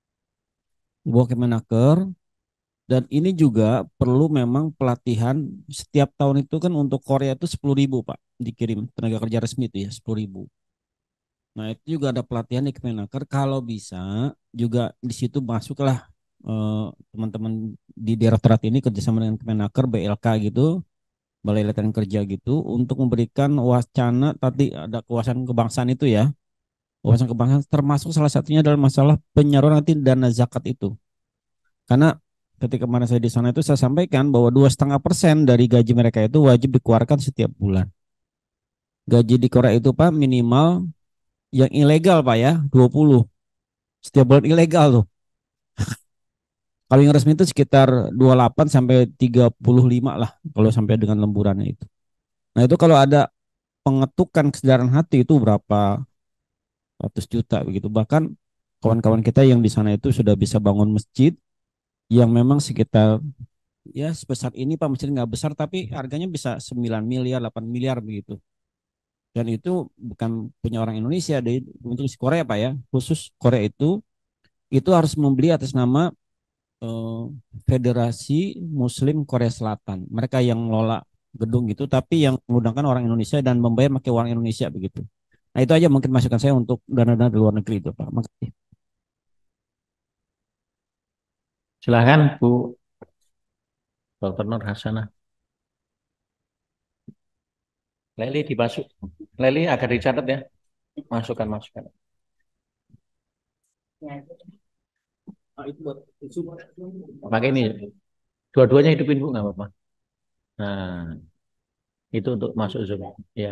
di bawah Kemenaker. Dan ini juga perlu memang pelatihan setiap tahun itu kan untuk Korea itu sepuluh ribu Pak dikirim tenaga kerja resmi itu ya sepuluh ribu. Nah itu juga ada pelatihan di Kemenaker kalau bisa juga di situ masuklah eh, teman-teman di direktorat ini kerjasama dengan Kemenaker B L K gitu, Balai Latihan Kerja gitu untuk memberikan wacana tadi ada kewawasan kebangsaan itu ya, wawasan kebangsaan termasuk salah satunya adalah masalah penyaluran nanti dana zakat itu. Karena ketika kemarin saya di sana itu saya sampaikan bahwa dua setengah persen dari gaji mereka itu wajib dikeluarkan setiap bulan. Gaji di Korea itu Pak minimal yang ilegal Pak ya dua puluh setiap bulan ilegal tuh. Kalau yang resmi itu sekitar dua puluh delapan sampai tiga puluh lima lah kalau sampai dengan lemburannya itu. Nah itu kalau ada pengetukan kesadaran hati itu berapa ratus juta begitu. Bahkan kawan-kawan kita yang di sana itu sudah bisa bangun masjid yang memang sekitar ya sebesar ini Pak, masjid nggak besar tapi harganya bisa sembilan miliar, delapan miliar begitu. Dan itu bukan punya orang Indonesia, dari untuk Korea Pak ya, khusus Korea itu itu harus membeli atas nama eh, Federasi Muslim Korea Selatan. Mereka yang ngelola gedung gitu, tapi yang menggunakan orang Indonesia dan membayar pakai uang Indonesia begitu. Nah itu aja mungkin masukan saya untuk dana-dana di luar negeri itu Pak. Makasih. Silakan Bu Dokter Nur Hasanah. Leli dipasuk. Leli agar dicatat ya. Masukan-masukan. Pakai ini. Dua-duanya hidupin Bu nggak apa-apa. Nah, itu untuk masuk Zoom. Ya.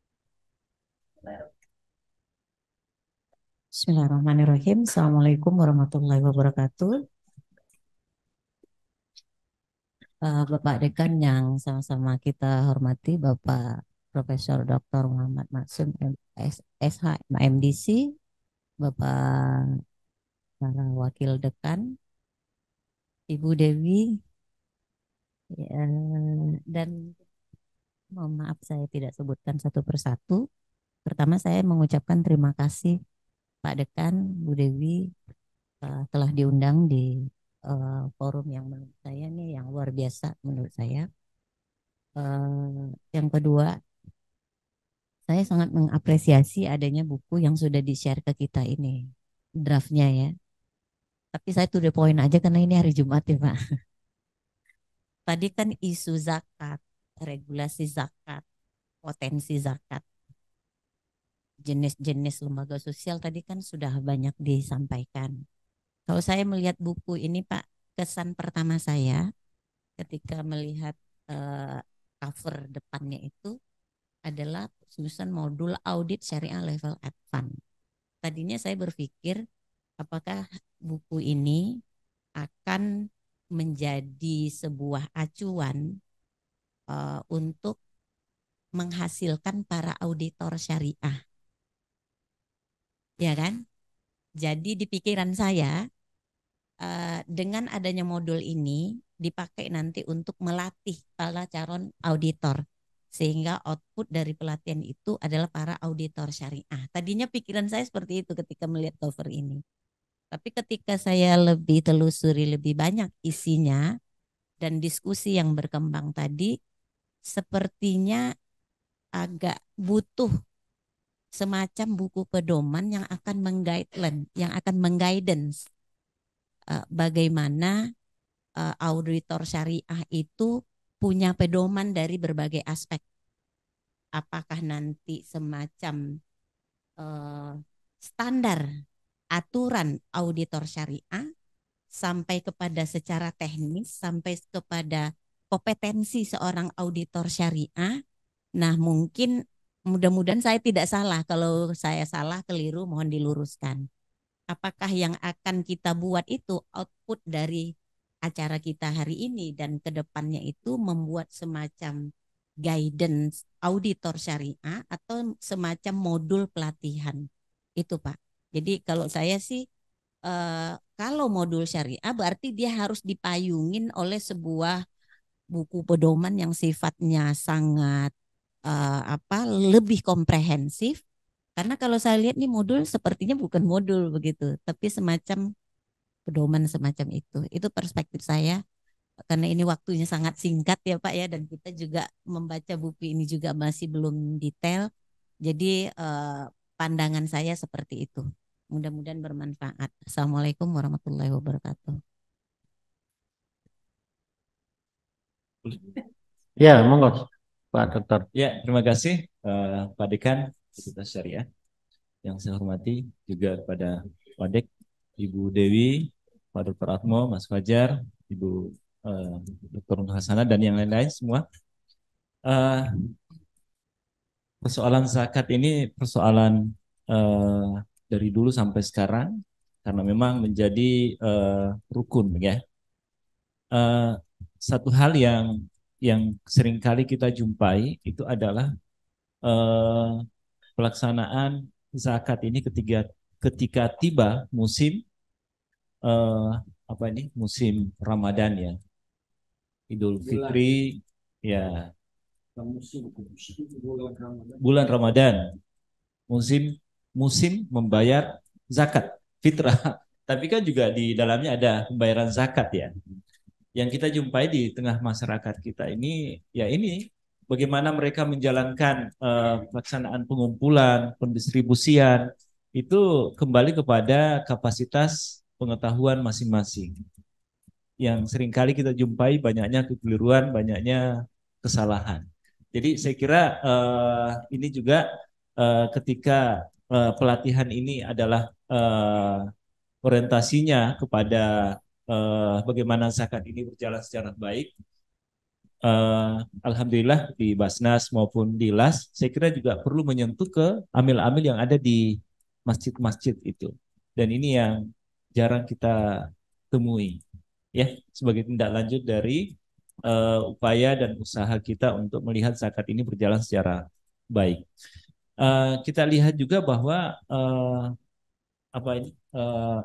Bismillahirrahmanirrahim. Assalamualaikum warahmatullahi wabarakatuh. Uh, Bapak Dekan yang sama-sama kita hormati, Bapak Profesor Doktor Muhammad Maksum S H M D C, Bapak para Wakil Dekan, Ibu Dewi, ya, dan mohon maaf saya tidak sebutkan satu persatu. Pertama saya mengucapkan terima kasih Pak Dekan, Bu Dewi uh, telah diundang di uh, forum yang menurut saya nih yang luar biasa menurut saya. Uh, yang kedua, saya sangat mengapresiasi adanya buku yang sudah di-share ke kita ini, draftnya ya. Tapi saya to the point aja karena ini hari Jumat ya Pak. Tadi kan isu zakat, regulasi zakat, potensi zakat, jenis-jenis lembaga sosial tadi kan sudah banyak disampaikan. Kalau saya melihat buku ini Pak, kesan pertama saya ketika melihat uh, cover depannya itu adalah khususan modul audit syariah level advance. Tadinya saya berpikir apakah buku ini akan menjadi sebuah acuan uh, untuk menghasilkan para auditor syariah. ya kan? Jadi di pikiran saya uh, dengan adanya modul ini dipakai nanti untuk melatih para calon auditor sehingga output dari pelatihan itu adalah para auditor syariah. Tadinya pikiran saya seperti itu ketika melihat cover ini. Tapi ketika saya lebih telusuri lebih banyak isinya dan diskusi yang berkembang tadi, sepertinya agak butuh semacam buku pedoman yang akan mengguideline, yang akan mengguidance uh, bagaimana uh, auditor syariah itu punya pedoman dari berbagai aspek. Apakah nanti semacam uh, standar aturan auditor syariah sampai kepada secara teknis, sampai kepada kompetensi seorang auditor syariah. Nah, mungkin mudah-mudahan saya tidak salah. Kalau saya salah, keliru, mohon diluruskan. Apakah yang akan kita buat itu output dari acara kita hari ini dan kedepannya itu membuat semacam guidance auditor syariah atau semacam modul pelatihan itu, Pak. Jadi kalau saya sih eh, kalau modul syariah berarti dia harus dipayungin oleh sebuah buku pedoman yang sifatnya sangat eh, apa lebih komprehensif. Karena kalau saya lihat nih modul sepertinya bukan modul begitu, tapi semacam pedoman semacam itu. Itu perspektif saya karena ini waktunya sangat singkat ya Pak ya, dan kita juga membaca buku ini juga masih belum detail. Jadi eh, pandangan saya seperti itu. Mudah-mudahan bermanfaat. Assalamualaikum warahmatullahi wabarakatuh. Ya, monggo Pak Dokter. Ya, terima kasih uh, Pak Dekan Fakultas Syariah. Yang saya hormati juga kepada Pak Dek, Ibu Dewi, Pak Dokter Atmo, Mas Fajar, Ibu uh, Dokter Nur Hasanah, dan yang lain-lain semua. Uh, persoalan zakat ini persoalan uh, dari dulu sampai sekarang karena memang menjadi uh, rukun ya. Uh, satu hal yang yang seringkali kita jumpai itu adalah uh, pelaksanaan zakat ini ketika ketika tiba musim uh, apa ini musim Ramadan ya, Idul Fitri ya, bulan Ramadan, musim musim membayar zakat fitrah. Tapi kan juga di dalamnya ada pembayaran zakat ya. Yang kita jumpai di tengah masyarakat kita ini ya ini bagaimana mereka menjalankan uh, pelaksanaan pengumpulan, pendistribusian itu kembali kepada kapasitas pengetahuan masing-masing. Yang seringkali kita jumpai banyaknya kekeliruan, banyaknya kesalahan. Jadi saya kira uh, ini juga uh, ketika uh, pelatihan ini adalah uh, orientasinya kepada uh, bagaimana zakat ini berjalan secara baik. Uh, Alhamdulillah di Basnas maupun di L A S, saya kira juga perlu menyentuh ke amil-amil yang ada di masjid-masjid itu. Dan ini yang jarang kita temui, ya, sebagai tindak lanjut dari uh, upaya dan usaha kita untuk melihat zakat ini berjalan secara baik. Uh, kita lihat juga bahwa uh, apa ini? Uh,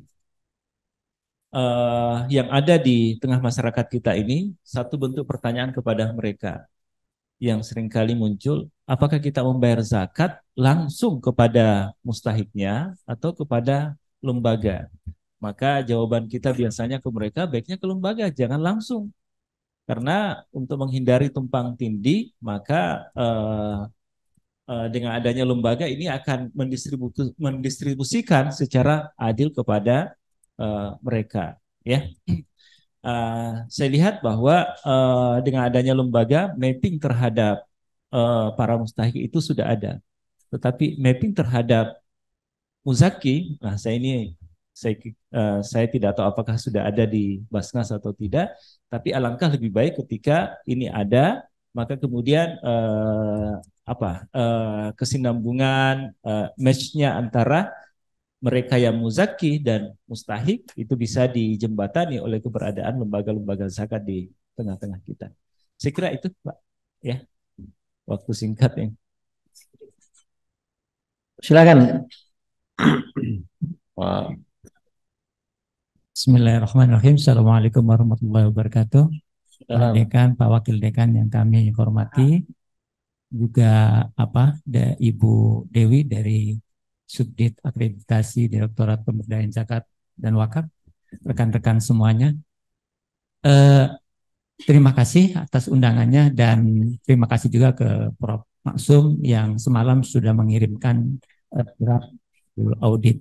Uh, yang ada di tengah masyarakat kita ini satu bentuk pertanyaan kepada mereka yang seringkali muncul, apakah kita membayar zakat langsung kepada mustahiknya atau kepada lembaga? Maka jawaban kita biasanya ke mereka baiknya ke lembaga, jangan langsung. Karena untuk menghindari tumpang tindih, maka uh, uh, dengan adanya lembaga ini akan mendistribusi, mendistribusikan secara adil kepada uh, mereka, ya. Uh, saya lihat bahwa uh, dengan adanya lembaga mapping terhadap uh, para mustahik itu sudah ada, tetapi mapping terhadap muzaki, nah saya ini saya uh, saya tidak tahu apakah sudah ada di Basnas atau tidak, tapi alangkah lebih baik ketika ini ada, maka kemudian uh, apa uh, kesinambungan uh, match-nya antara mereka yang muzaki dan mustahik itu bisa dijembatani oleh keberadaan lembaga-lembaga zakat di tengah-tengah kita. Saya kira itu Pak, ya, waktu singkat yang. Silakan Wah. Bismillahirrahmanirrahim. Assalamualaikum warahmatullahi wabarakatuh. Pak Salam. Dekan, Pak Wakil Dekan yang kami hormati, juga apa, da, Ibu Dewi dari Subdit Akreditasi Direktorat Pemberdayaan Zakat dan Wakaf, rekan-rekan semuanya. Eh, terima kasih atas undangannya dan terima kasih juga ke Prof Maksum yang semalam sudah mengirimkan eh, draft audit.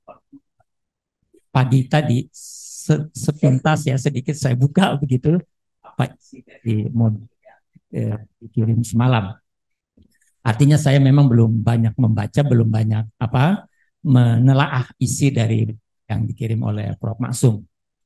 Pagi tadi se sepintas ya sedikit saya buka begitu apa di mau eh, dikirim semalam. Artinya saya memang belum banyak membaca, belum banyak apa menelaah isi dari yang dikirim oleh Prof Maksum.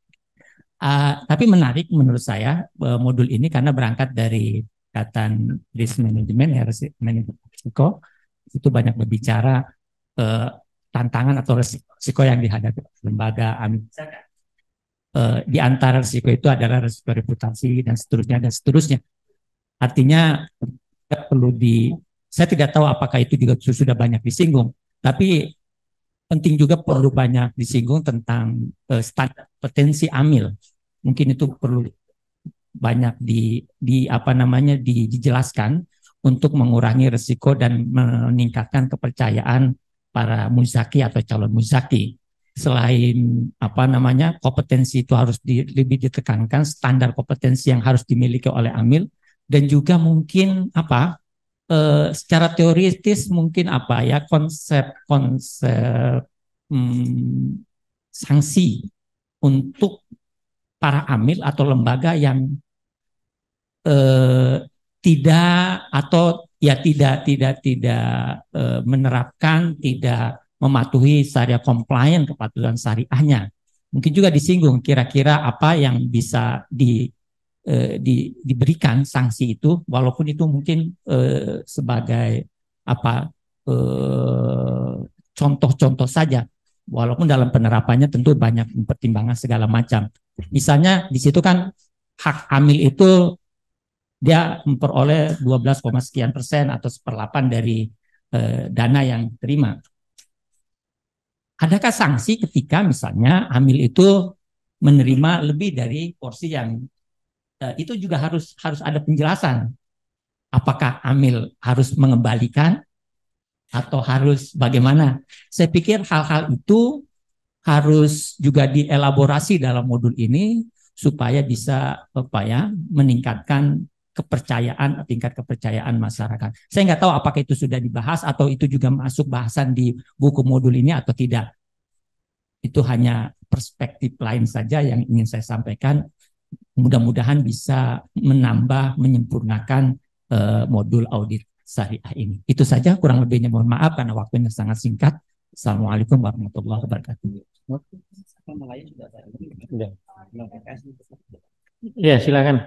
Uh, tapi menarik menurut saya uh, modul ini karena berangkat dari ikatan risk management ya risiko itu banyak berbicara uh, tantangan atau risiko yang dihadapi lembaga amil zakat. Uh, di antara risiko itu adalah risiko reputasi dan seterusnya dan seterusnya. Artinya perlu di, saya tidak tahu apakah itu juga sudah banyak disinggung, tapi penting juga perlu banyak disinggung tentang uh, standar potensi amil. Mungkin itu perlu banyak di, di apa namanya di, dijelaskan untuk mengurangi risiko dan meningkatkan kepercayaan para muzaki atau calon muzaki. Selain apa namanya kompetensi itu harus di, lebih ditekankan, standar kompetensi yang harus dimiliki oleh amil dan juga mungkin apa eh, secara teoritis mungkin apa ya konsep-konsep hmm, sanksi untuk para amil atau lembaga yang eh, tidak atau ya tidak tidak tidak eh, menerapkan, tidak mematuhi syariah compliant kepatuhan syariahnya. Mungkin juga disinggung kira-kira apa yang bisa di, eh, di diberikan sanksi itu, walaupun itu mungkin eh, sebagai apa contoh-contoh eh, saja, walaupun dalam penerapannya tentu banyak pertimbangan segala macam. Misalnya di situ kan hak amil itu dia memperoleh dua belas, sekian persen atau seperlapan dari eh, dana yang diterima. Adakah sanksi ketika misalnya amil itu menerima lebih dari porsi yang eh, itu juga harus harus ada penjelasan. Apakah amil harus mengembalikan atau harus bagaimana? Saya pikir hal-hal itu harus juga dielaborasi dalam modul ini supaya bisa apa ya meningkatkan kepercayaan, tingkat kepercayaan masyarakat. Saya nggak tahu apakah itu sudah dibahas atau itu juga masuk bahasan di buku modul ini atau tidak. Itu hanya perspektif lain saja yang ingin saya sampaikan. Mudah-mudahan bisa menambah, menyempurnakan uh, modul audit syariah ini. Itu saja, kurang lebihnya mohon maaf karena waktunya sangat singkat. Assalamualaikum warahmatullahi wabarakatuh. Ya, silakan.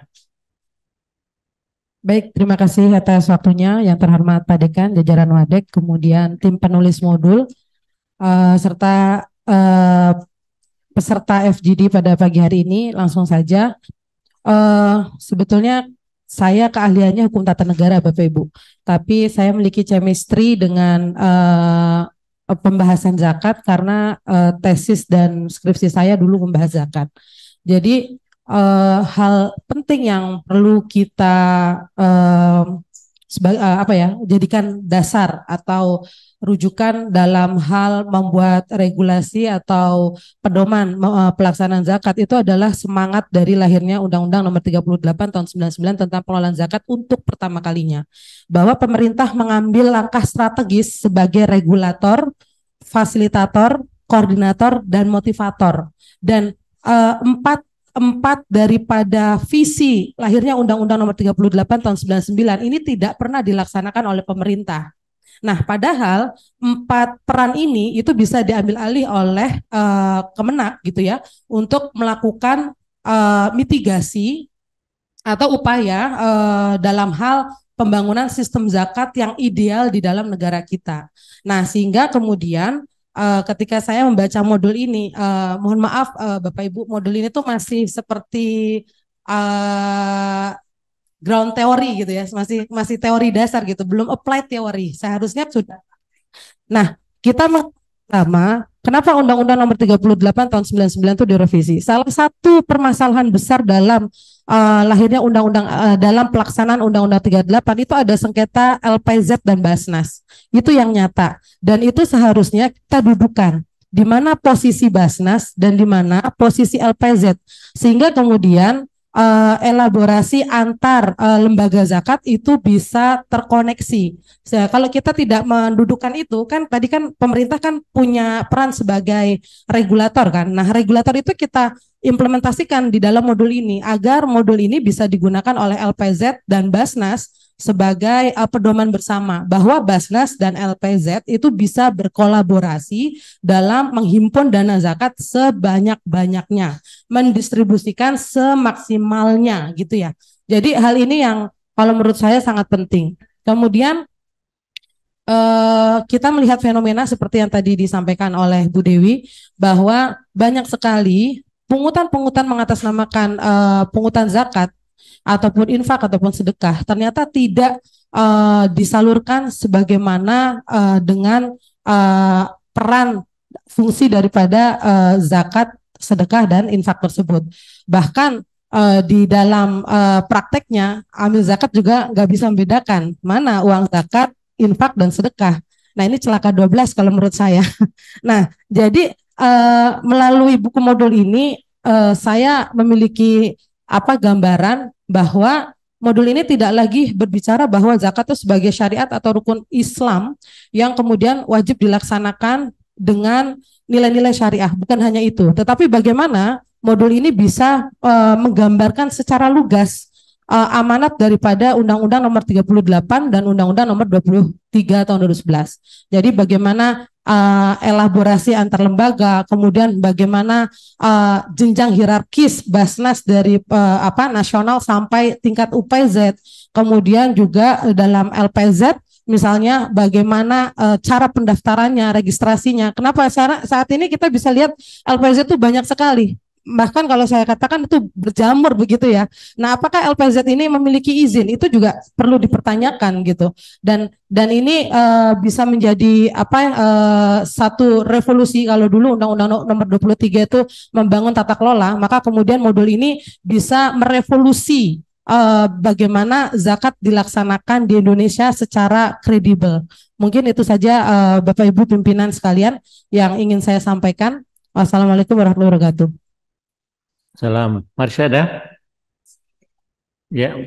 Baik, terima kasih atas waktunya yang terhormat Pak Dekan, jajaran Wadek, kemudian tim penulis modul, uh, serta uh, peserta F G D pada pagi hari ini. Langsung saja, uh, sebetulnya saya keahliannya hukum tata negara Bapak Ibu, tapi saya memiliki chemistry dengan uh, pembahasan zakat karena uh, tesis dan skripsi saya dulu membahas zakat. Jadi uh, hal penting yang perlu kita uh, sebagai uh, apa ya jadikan dasar atau rujukan dalam hal membuat regulasi atau pedoman uh, pelaksanaan zakat itu adalah semangat dari lahirnya Undang-Undang Nomor tiga puluh delapan Tahun sembilan puluh sembilan tentang pengelolaan zakat untuk pertama kalinya, bahwa pemerintah mengambil langkah strategis sebagai regulator, fasilitator, koordinator, dan motivator. Dan uh, empat empat daripada visi lahirnya Undang-Undang Nomor tiga puluh delapan Tahun sembilan puluh sembilan ini tidak pernah dilaksanakan oleh pemerintah. Nah, padahal empat peran ini itu bisa diambil alih oleh uh, Kemenak gitu ya untuk melakukan uh, mitigasi atau upaya uh, dalam hal pembangunan sistem zakat yang ideal di dalam negara kita. Nah, sehingga kemudian uh, ketika saya membaca modul ini, uh, mohon maaf uh, Bapak Ibu, modul ini tuh masih seperti uh, ground theory gitu ya, masih masih teori dasar gitu, belum applied teori. Seharusnya sudah. Nah, kita Pertama, kenapa Undang-Undang Nomor tiga puluh delapan Tahun sembilan puluh sembilan itu direvisi? Salah satu permasalahan besar dalam uh, lahirnya undang-undang uh, dalam pelaksanaan Undang-Undang tiga puluh delapan itu ada sengketa L P Z dan Basnas. Itu yang nyata dan itu seharusnya kita dudukan di mana posisi Basnas dan di mana posisi L P Z sehingga kemudian uh, elaborasi antar uh, lembaga zakat itu bisa terkoneksi. So, kalau kita tidak mendudukan itu kan tadi kan pemerintah kan punya peran sebagai regulator kan. Nah, regulator itu kita implementasikan di dalam modul ini agar modul ini bisa digunakan oleh L P Z dan Basnas sebagai uh, pedoman bersama bahwa Basnas dan L P Z itu bisa berkolaborasi dalam menghimpun dana zakat sebanyak-banyaknya, mendistribusikan semaksimalnya gitu ya. Jadi hal ini yang kalau menurut saya sangat penting. Kemudian Uh, kita melihat fenomena seperti yang tadi disampaikan oleh Bu Dewi bahwa banyak sekali pungutan-pungutan mengatasnamakan uh, pungutan zakat ataupun infak ataupun sedekah ternyata tidak uh, disalurkan sebagaimana uh, dengan uh, peran fungsi daripada uh, zakat, sedekah dan infak tersebut. Bahkan uh, di dalam uh, prakteknya amil zakat juga nggak bisa membedakan mana uang zakat, infak dan sedekah. Nah, ini celaka dua belas kalau menurut saya. Nah, jadi uh, melalui buku modul ini uh, saya memiliki apa gambaran bahwa modul ini tidak lagi berbicara bahwa zakat itu sebagai syariat atau rukun Islam yang kemudian wajib dilaksanakan dengan nilai-nilai syariah. Bukan hanya itu, tetapi bagaimana modul ini bisa uh, menggambarkan secara lugas Uh, amanat daripada Undang-Undang Nomor tiga puluh delapan dan Undang-Undang Nomor dua puluh tiga Tahun dua ribu sebelas. Jadi bagaimana uh, elaborasi antar lembaga, kemudian bagaimana uh, jenjang hierarkis Basnas dari uh, apa nasional sampai tingkat U P Z, kemudian juga uh, dalam L P Z misalnya bagaimana uh, cara pendaftarannya, registrasinya. Kenapa saat ini kita bisa lihat L P Z itu banyak sekali. Bahkan kalau saya katakan itu berjamur begitu ya. Nah, apakah L P Z ini memiliki izin? Itu juga perlu dipertanyakan gitu. Dan dan ini uh, bisa menjadi apa uh, satu revolusi kalau dulu Undang-Undang Nomor dua puluh tiga itu membangun tata kelola, maka kemudian modul ini bisa merevolusi uh, bagaimana zakat dilaksanakan di Indonesia secara kredibel. Mungkin itu saja uh, Bapak Ibu pimpinan sekalian yang ingin saya sampaikan. Wassalamualaikum warahmatullahi wabarakatuh. Salam. Marsyada. Ya.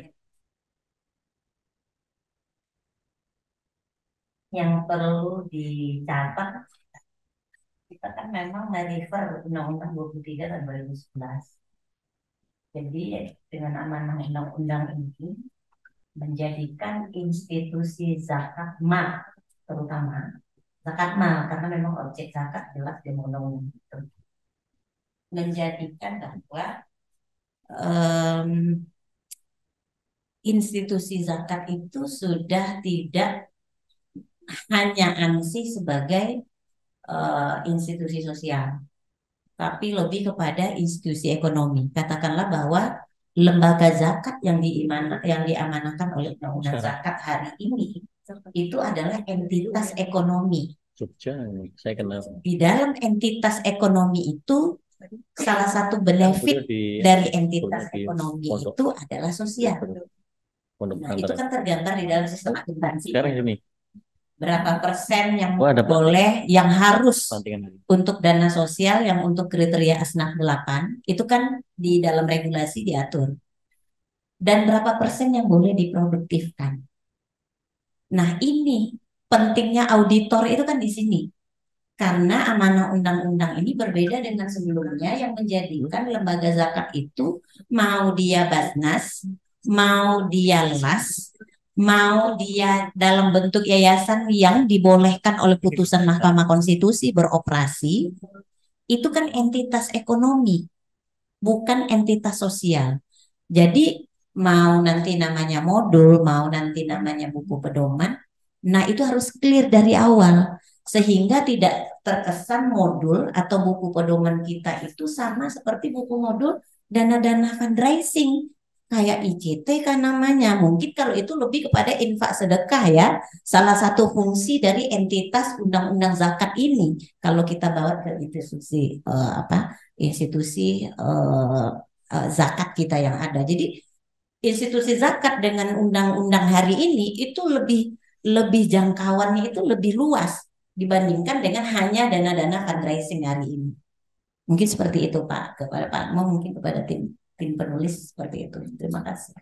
Yang perlu dicatat, kita kan memang merefer Undang-Undang dua puluh tiga tahun dua ribu sebelas. Jadi dengan amanah undang-undang ini menjadikan institusi zakat mal, terutama zakat mal, karena memang objek zakat jelas di undang-undang itu, menjadikan bahwa um, institusi zakat itu sudah tidak hanya ansih sebagai uh, institusi sosial, tapi lebih kepada institusi ekonomi. Katakanlah bahwa lembaga zakat yang diimana, yang diamanahkan oleh undang-undang zakat hari ini itu adalah entitas ekonomi. Saya kenal. Di dalam entitas ekonomi itu salah satu benefit di, dari entitas di, ekonomi pondok, itu adalah sosial. Pondok, nah, itu kan tergantung di dalam sistem akuntansi. Sekarang ini berapa persen yang oh, boleh, yang harus untuk dana sosial, yang untuk kriteria Asnaf delapan itu kan di dalam regulasi diatur. Dan berapa persen yang boleh diproduktifkan. Nah, ini pentingnya auditor itu kan di sini. Karena amanah undang-undang ini berbeda dengan sebelumnya yang menjadikan lembaga zakat itu mau dia Basnas, mau dia Las, mau dia dalam bentuk yayasan yang dibolehkan oleh putusan Mahkamah Konstitusi beroperasi, itu kan entitas ekonomi, bukan entitas sosial. Jadi mau nanti namanya modul, mau nanti namanya buku pedoman, nah itu harus clear dari awal. Sehingga tidak terkesan modul atau buku pedoman kita itu sama seperti buku modul dana-dana fundraising kayak I C T kan namanya. Mungkin kalau itu lebih kepada infak sedekah ya. Salah satu fungsi dari entitas undang-undang zakat ini. Kalau kita bawa ke institusi eh, apa? Institusi eh, eh, zakat kita yang ada. Jadi institusi zakat dengan undang-undang hari ini itu lebih lebih jangkauannya itu lebih luas dibandingkan dengan hanya dana-dana fundraising hari ini. Mungkin seperti itu Pak, kepada Pak Mo, mungkin kepada tim tim penulis seperti itu. Terima kasih.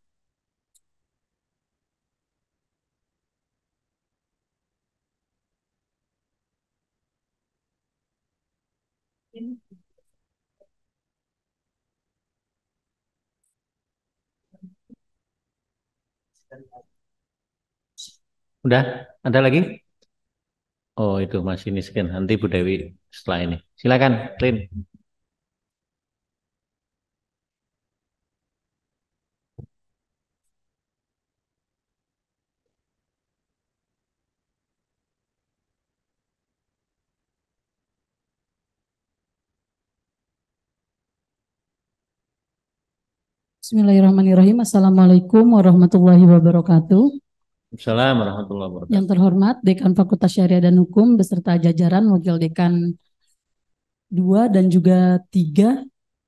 Udah, ada lagi? Oh, itu masih miskin. Nanti Bu Dewi setelah ini. Silakan, Lin. Bismillahirrahmanirrahim. Assalamualaikum warahmatullahi wabarakatuh. Assalamualaikum warahmatullahi wabarakatuh. Yang terhormat Dekan Fakultas Syariah dan Hukum beserta jajaran Wakil Dekan dua dan juga tiga,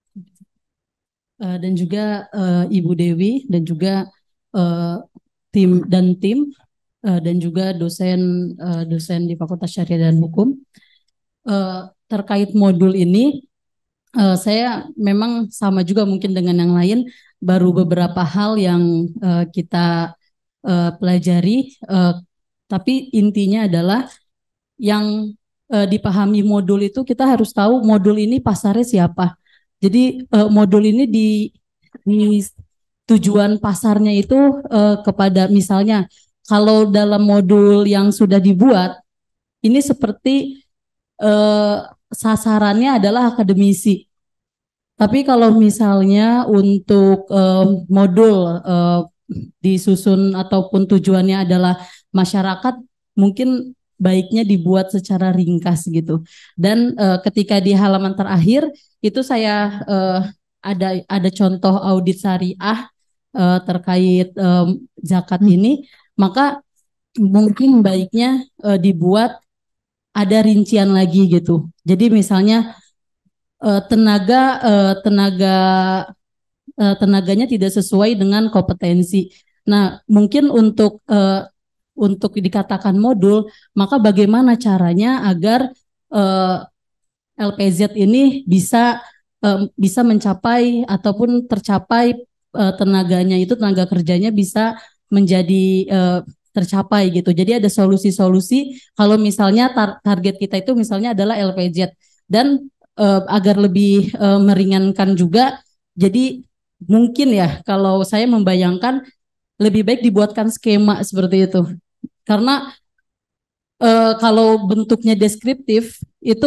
uh, dan juga uh, Ibu Dewi dan juga uh, tim dan tim uh, dan juga dosen uh, dosen di Fakultas Syariah dan Hukum. Uh, terkait modul ini, uh, saya memang sama juga mungkin dengan yang lain, baru beberapa hal yang uh, kita uh, pelajari, uh, tapi intinya adalah yang uh, dipahami modul itu kita harus tahu modul ini pasarnya siapa. Jadi uh, modul ini di, di tujuan pasarnya itu uh, kepada misalnya kalau dalam modul yang sudah dibuat ini seperti uh, sasarannya adalah akademisi. Tapi kalau misalnya untuk uh, modul uh, disusun ataupun tujuannya adalah masyarakat, mungkin baiknya dibuat secara ringkas gitu. Dan uh, ketika di halaman terakhir itu saya uh, ada ada contoh audit syariah uh, terkait um, zakat ini, maka mungkin baiknya uh, dibuat ada rincian lagi gitu. Jadi misalnya uh, tenaga uh, tenaga uh, tenaganya tidak sesuai dengan kompetensi. Nah, mungkin untuk uh, untuk dikatakan modul, maka bagaimana caranya agar uh, L P Z ini bisa uh, bisa mencapai ataupun tercapai uh, tenaganya itu tenaga kerjanya bisa menjadi uh, tercapai gitu. Jadi ada solusi-solusi kalau misalnya tar target kita itu misalnya adalah L P Z dan uh, agar lebih uh, meringankan juga. Jadi mungkin ya kalau saya membayangkan lebih baik dibuatkan skema seperti itu. Karena uh, kalau bentuknya deskriptif itu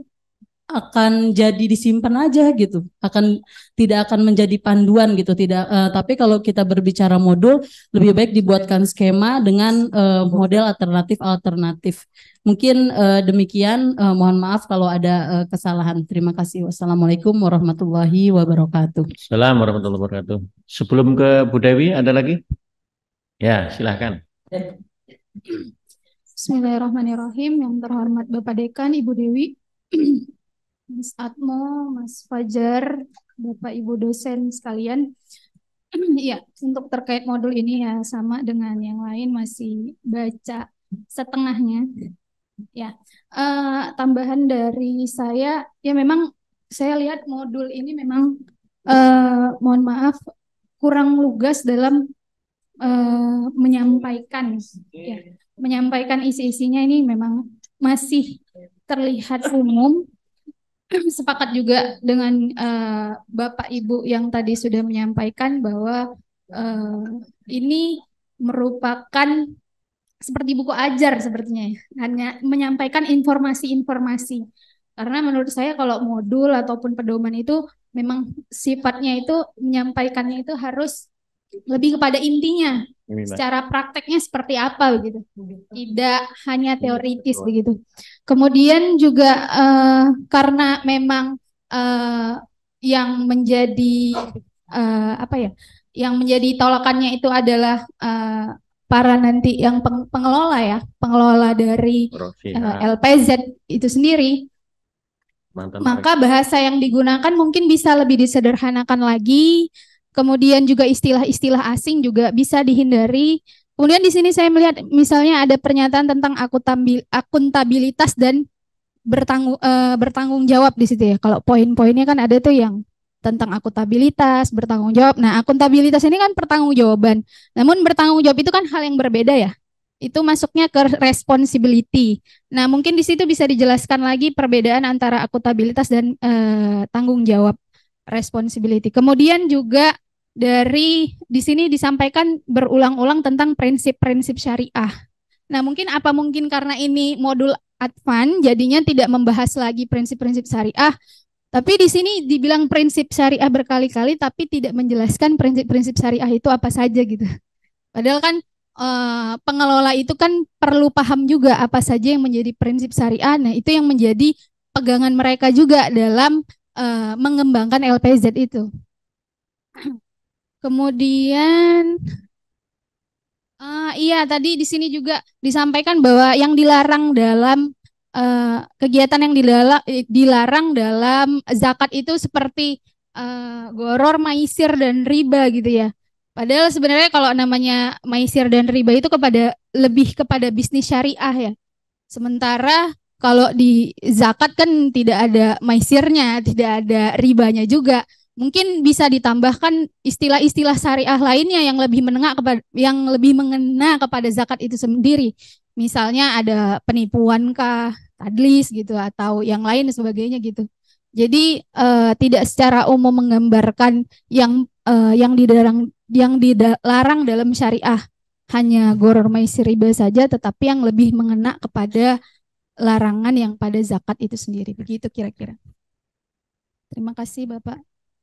akan jadi disimpan aja gitu, akan tidak akan menjadi panduan gitu, tidak. Uh, tapi kalau kita berbicara modul, lebih baik dibuatkan skema dengan uh, model alternatif-alternatif. Mungkin uh, demikian. Uh, mohon maaf kalau ada uh, kesalahan. Terima kasih. Wassalamualaikum warahmatullahi wabarakatuh. Assalamualaikum warahmatullahi wabarakatuh. Sebelum ke Bu Dewi, ada lagi? Ya, silahkan. Bismillahirrahmanirrahim. Yang terhormat Bapak Dekan, Ibu Dewi, Mas Atmo, Mas Fajar, Bapak Ibu dosen sekalian. Ya, untuk terkait modul ini ya sama dengan yang lain, masih baca setengahnya. Ya, uh, tambahan dari saya, ya memang saya lihat modul ini memang uh, mohon maaf kurang lugas dalam uh, menyampaikan, ya, menyampaikan isi-isinya ini memang masih terlihat umum. Sepakat juga dengan uh, Bapak Ibu yang tadi sudah menyampaikan bahwa uh, ini merupakan seperti buku ajar sepertinya, hanya menyampaikan informasi-informasi. Karena menurut saya kalau modul ataupun pedoman itu memang sifatnya itu menyampaikannya itu harus lebih kepada intinya, secara prakteknya seperti apa begitu, tidak hanya teoritis begitu. Kemudian juga uh, karena memang uh, yang menjadi uh, apa ya, yang menjadi tolakannya itu adalah uh, para nanti yang peng pengelola ya, pengelola dari uh, L P Z itu sendiri. Mantan Maka bahasa yang digunakan mungkin bisa lebih disederhanakan lagi. Kemudian juga istilah-istilah asing juga bisa dihindari. Kemudian di sini saya melihat misalnya ada pernyataan tentang akuntabilitas dan bertanggung uh, bertanggung jawab di situ ya. Kalau poin-poinnya kan ada tuh yang tentang akuntabilitas, bertanggung jawab. Nah, akuntabilitas ini kan pertanggungjawaban. Namun bertanggung jawab itu kan hal yang berbeda ya. Itu masuknya ke responsibility. Nah, mungkin di situ bisa dijelaskan lagi perbedaan antara akuntabilitas dan uh, tanggung jawab, responsibility. Kemudian juga dari di sini disampaikan berulang-ulang tentang prinsip-prinsip syariah. Nah, mungkin apa mungkin karena ini modul advance jadinya tidak membahas lagi prinsip-prinsip syariah, tapi di sini dibilang prinsip syariah berkali-kali tapi tidak menjelaskan prinsip-prinsip syariah itu apa saja gitu. Padahal kan eh, pengelola itu kan perlu paham juga apa saja yang menjadi prinsip syariah. Nah, itu yang menjadi pegangan mereka juga dalam eh, mengembangkan L P Z itu. Kemudian uh, iya tadi di sini juga disampaikan bahwa yang dilarang dalam uh, kegiatan yang dilarang, dilarang dalam zakat itu seperti uh, goror, maisir dan riba gitu ya. Padahal sebenarnya kalau namanya maisir dan riba itu kepada lebih kepada bisnis syariah ya. Sementara kalau di zakat kan tidak ada maisirnya, tidak ada ribanya juga. Mungkin bisa ditambahkan istilah-istilah syariah lainnya yang lebih menengah kepada yang lebih mengena kepada zakat itu sendiri. Misalnya ada penipuan kah, tadlis gitu atau yang lain dan sebagainya gitu. Jadi uh, tidak secara umum menggambarkan yang uh, yang dilarang yang dilarang dalam syariah hanya goror maisir riba saja, tetapi yang lebih mengena kepada larangan yang pada zakat itu sendiri. Begitu kira-kira. Terima kasih Bapak.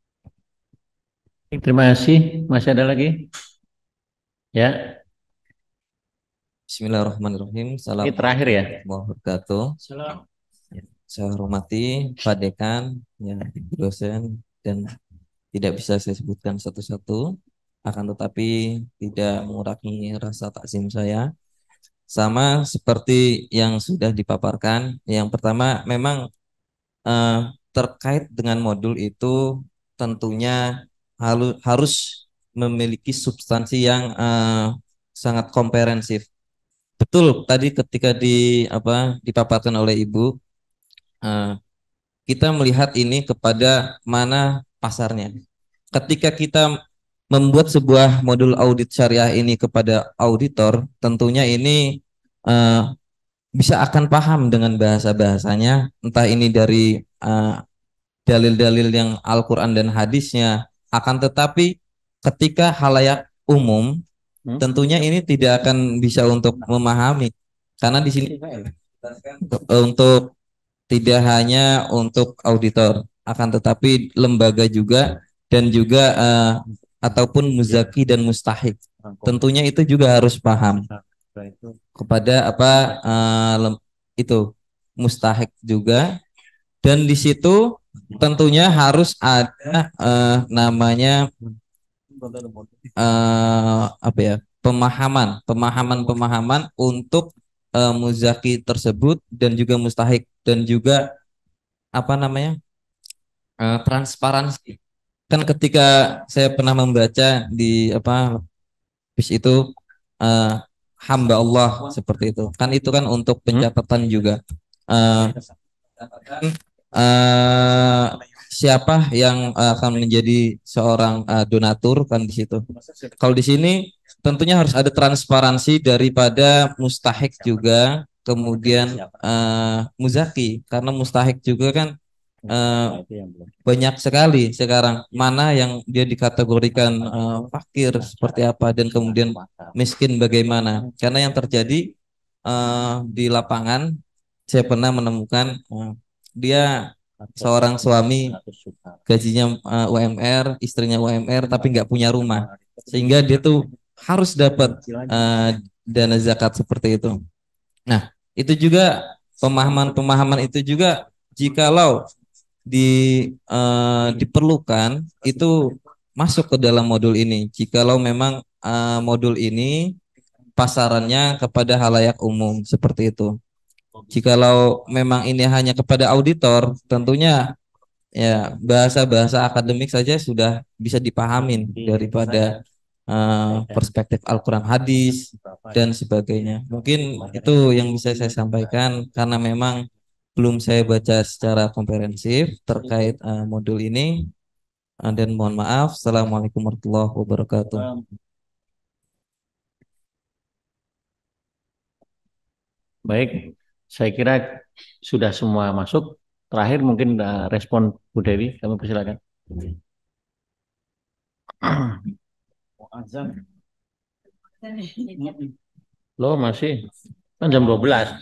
Terima kasih. Masih ada lagi? Ya. Bismillahirrahmanirrahim. Ini terakhir ya. Wabarakatuh. Saya hormati Pak Dekan, ya, dosen, dan tidak bisa saya sebutkan satu-satu, akan tetapi tidak mengurangi rasa takzim saya. Sama seperti yang sudah dipaparkan. Yang pertama, memang eh, terkait dengan modul itu tentunya harus memiliki substansi yang uh, sangat komprehensif. Betul tadi ketika di apa dipaparkan oleh Ibu, uh, kita melihat ini kepada mana pasarnya. Ketika kita membuat sebuah modul audit syariah ini kepada auditor, tentunya ini uh, bisa akan paham dengan bahasa-bahasanya, entah ini dari uh, dalil-dalil yang Al-Quran dan hadisnya. Akan tetapi ketika halayak umum, hmm? tentunya ini tidak akan bisa untuk memahami, karena di sini untuk tidak hanya untuk auditor, akan tetapi lembaga juga dan juga uh, ataupun muzaki dan mustahik, tentunya itu juga harus paham kepada apa uh, itu mustahik juga, dan di situ tentunya harus ada uh, namanya uh, apa ya pemahaman pemahaman pemahaman untuk uh, muzaki tersebut dan juga mustahik, dan juga apa namanya uh, transparansi. Kan ketika saya pernah membaca di apa bis itu uh, hamba Allah seperti itu kan, itu kan untuk pencatatan juga uh, Uh, siapa yang akan menjadi seorang uh, donatur kan di situ. Kalau di sini tentunya harus ada transparansi daripada mustahik juga, kemudian uh, muzaki, karena mustahik juga kan uh, banyak sekali sekarang, mana yang dia dikategorikan uh, fakir seperti apa dan kemudian miskin bagaimana. Karena yang terjadi uh, di lapangan, saya pernah menemukan uh, dia seorang suami gajinya uh, U M R, istrinya U M R tapi nggak punya rumah, sehingga dia tuh harus dapat uh, dana zakat seperti itu. Nah, itu juga pemahaman-pemahaman itu juga jikalau di uh, diperlukan itu masuk ke dalam modul ini. Jikalau memang uh, modul ini pasarannya kepada halayak umum seperti itu. Jikalau memang ini hanya kepada auditor, tentunya ya bahasa-bahasa akademik saja sudah bisa dipahamin daripada uh, perspektif Al-Quran hadis dan sebagainya. Mungkin itu yang bisa saya sampaikan karena memang belum saya baca secara komprehensif terkait uh, modul ini. Uh, dan mohon maaf. Assalamualaikum warahmatullahi wabarakatuh. Baik, saya kira sudah semua masuk. Terakhir mungkin uh, respon Bu Dewi, kami persilakan. Loh masih, kan jam dua belas.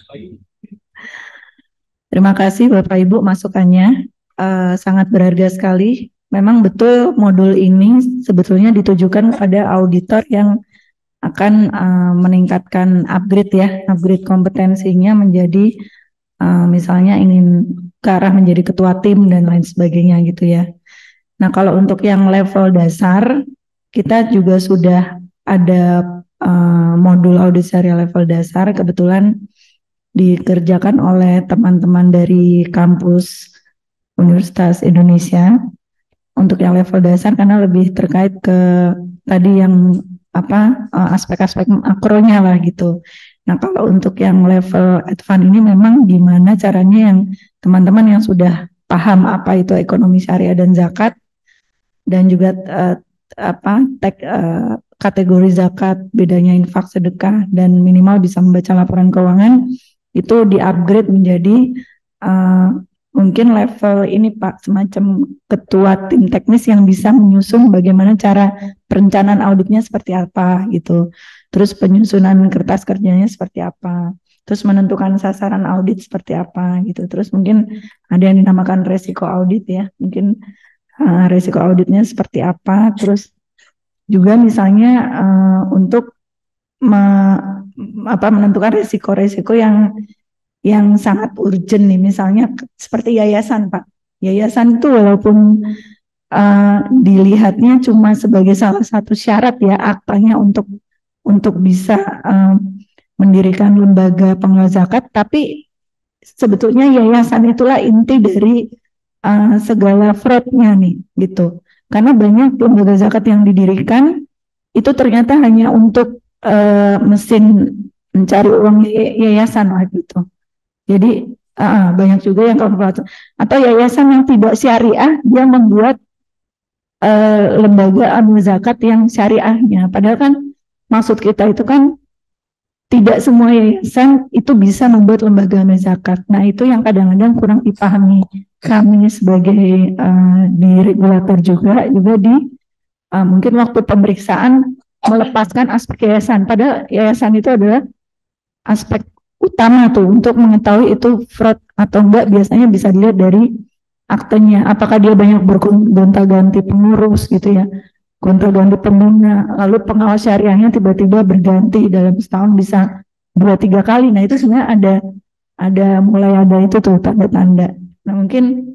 Terima kasih Bapak Ibu masukannya, uh, sangat berharga sekali. Memang betul modul ini sebetulnya ditujukan kepada auditor yang akan uh, meningkatkan upgrade ya, upgrade kompetensinya menjadi uh, misalnya ingin ke arah menjadi ketua tim dan lain sebagainya gitu ya. Nah kalau untuk yang level dasar, kita juga sudah ada uh, modul audit syariah level dasar, kebetulan dikerjakan oleh teman-teman dari kampus Universitas Indonesia. Untuk yang level dasar karena lebih terkait ke tadi yang apa aspek-aspek makronya lah gitu. Nah kalau untuk yang level advance ini memang gimana caranya yang teman-teman yang sudah paham apa itu ekonomi syariah dan zakat dan juga uh, apa tek, uh, kategori zakat, bedanya infak, sedekah dan minimal bisa membaca laporan keuangan itu di-upgrade menjadi uh, mungkin level ini Pak, semacam ketua tim teknis yang bisa menyusun bagaimana cara perencanaan auditnya seperti apa gitu. Terus penyusunan kertas kerjanya seperti apa. Terus menentukan sasaran audit seperti apa gitu. Terus mungkin ada yang dinamakan resiko audit ya. Mungkin uh, resiko auditnya seperti apa. Terus juga misalnya uh, untuk me, apa menentukan resiko-resiko yang yang sangat urgent nih, misalnya seperti yayasan Pak. Yayasan itu walaupun uh, dilihatnya cuma sebagai salah satu syarat ya aktanya untuk untuk bisa uh, mendirikan lembaga pengelola zakat, tapi sebetulnya yayasan itulah inti dari uh, segala fraudnya nih gitu. Karena banyak lembaga zakat yang didirikan itu ternyata hanya untuk uh, mesin mencari uang yayasan lah gitu. Jadi uh, banyak juga yang kalkulator atau yayasan yang tidak syariah dia membuat uh, lembaga amil zakat yang syariahnya. Padahal kan maksud kita itu kan tidak semua yayasan itu bisa membuat lembaga amil zakat. Nah itu yang kadang-kadang kurang dipahami kami sebagai uh, di regulator juga juga di uh, mungkin waktu pemeriksaan melepaskan aspek yayasan. Padahal yayasan itu adalah aspek utama tuh untuk mengetahui itu fraud atau enggak biasanya bisa dilihat dari aktenya, apakah dia banyak bergonta-ganti pengurus gitu ya, gonta-ganti pembina, lalu pengawas syariahnya tiba-tiba berganti dalam setahun bisa dua tiga kali. Nah itu sebenarnya ada ada mulai ada itu tuh tanda-tanda. Nah mungkin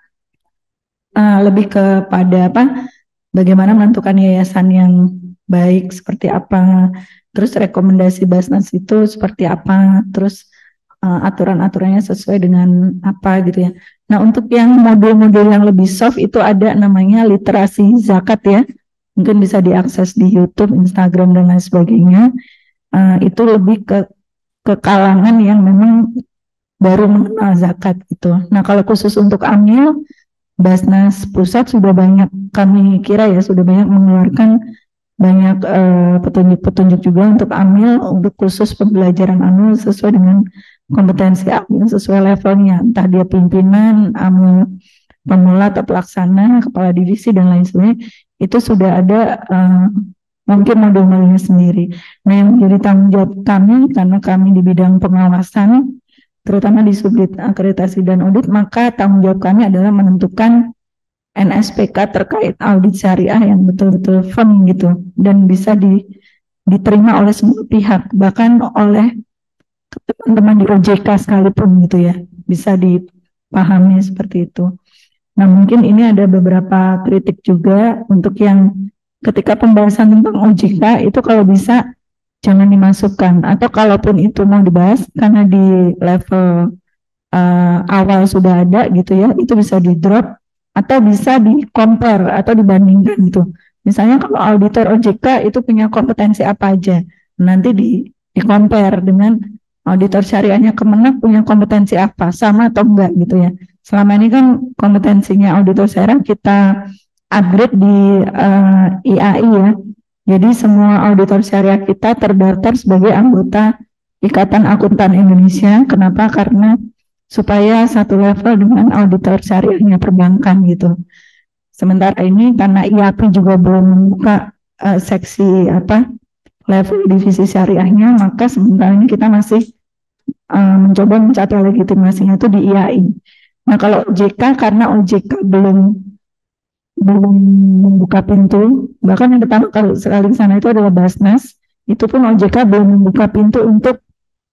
uh, lebih kepada apa bagaimana menentukan yayasan yang baik seperti apa, terus rekomendasi Basnas itu seperti apa, terus uh, aturan-aturannya sesuai dengan apa gitu ya. Nah untuk yang modul-modul yang lebih soft itu ada namanya literasi zakat ya, mungkin bisa diakses di YouTube, Instagram dan lain sebagainya. Uh, itu lebih ke ke kalangan yang memang baru mengenal zakat gitu. Nah kalau khusus untuk amil, Basnas Pusat sudah banyak, kami kira ya sudah banyak mengeluarkan banyak uh, petunjuk-petunjuk juga untuk amil, untuk khusus pembelajaran amil sesuai dengan kompetensi amil sesuai levelnya, entah dia pimpinan, amil pemula atau pelaksana, kepala divisi dan lain sebagainya, itu sudah ada uh, mungkin modul-modulnya sendiri. Nah yang menjadi tanggung jawab kami karena kami di bidang pengawasan, terutama di subdit akreditasi dan audit, maka tanggung jawab kami adalah menentukan N S P K terkait audit syariah yang betul-betul firm gitu dan bisa di, diterima oleh semua pihak, bahkan oleh teman-teman di O J K sekalipun gitu ya, bisa dipahami seperti itu. Nah, mungkin ini ada beberapa kritik juga untuk yang ketika pembahasan tentang O J K itu kalau bisa jangan dimasukkan, atau kalaupun itu mau dibahas karena di level uh, awal sudah ada gitu ya, itu bisa di drop atau bisa di compare atau dibandingkan gitu. Misalnya kalau auditor O J K itu punya kompetensi apa aja, nanti di di compare dengan auditor syariahnya Kemenak punya kompetensi apa, sama atau enggak gitu ya. Selama ini kan kompetensinya auditor syariah kita upgrade di uh, I A I ya. Jadi semua auditor syariah kita terdaftar sebagai anggota Ikatan Akuntan Indonesia. Kenapa? Karena supaya satu level dengan auditor syariahnya perbankan gitu. Sementara ini karena I A P juga belum membuka uh, seksi apa level divisi syariahnya, maka sementara ini kita masih uh, mencoba mencapai legitimasinya itu di I A I. Nah kalau O J K, karena O J K belum belum membuka pintu, bahkan yang pertama kali sekali ke sana itu adalah Basnas, itu pun O J K belum membuka pintu untuk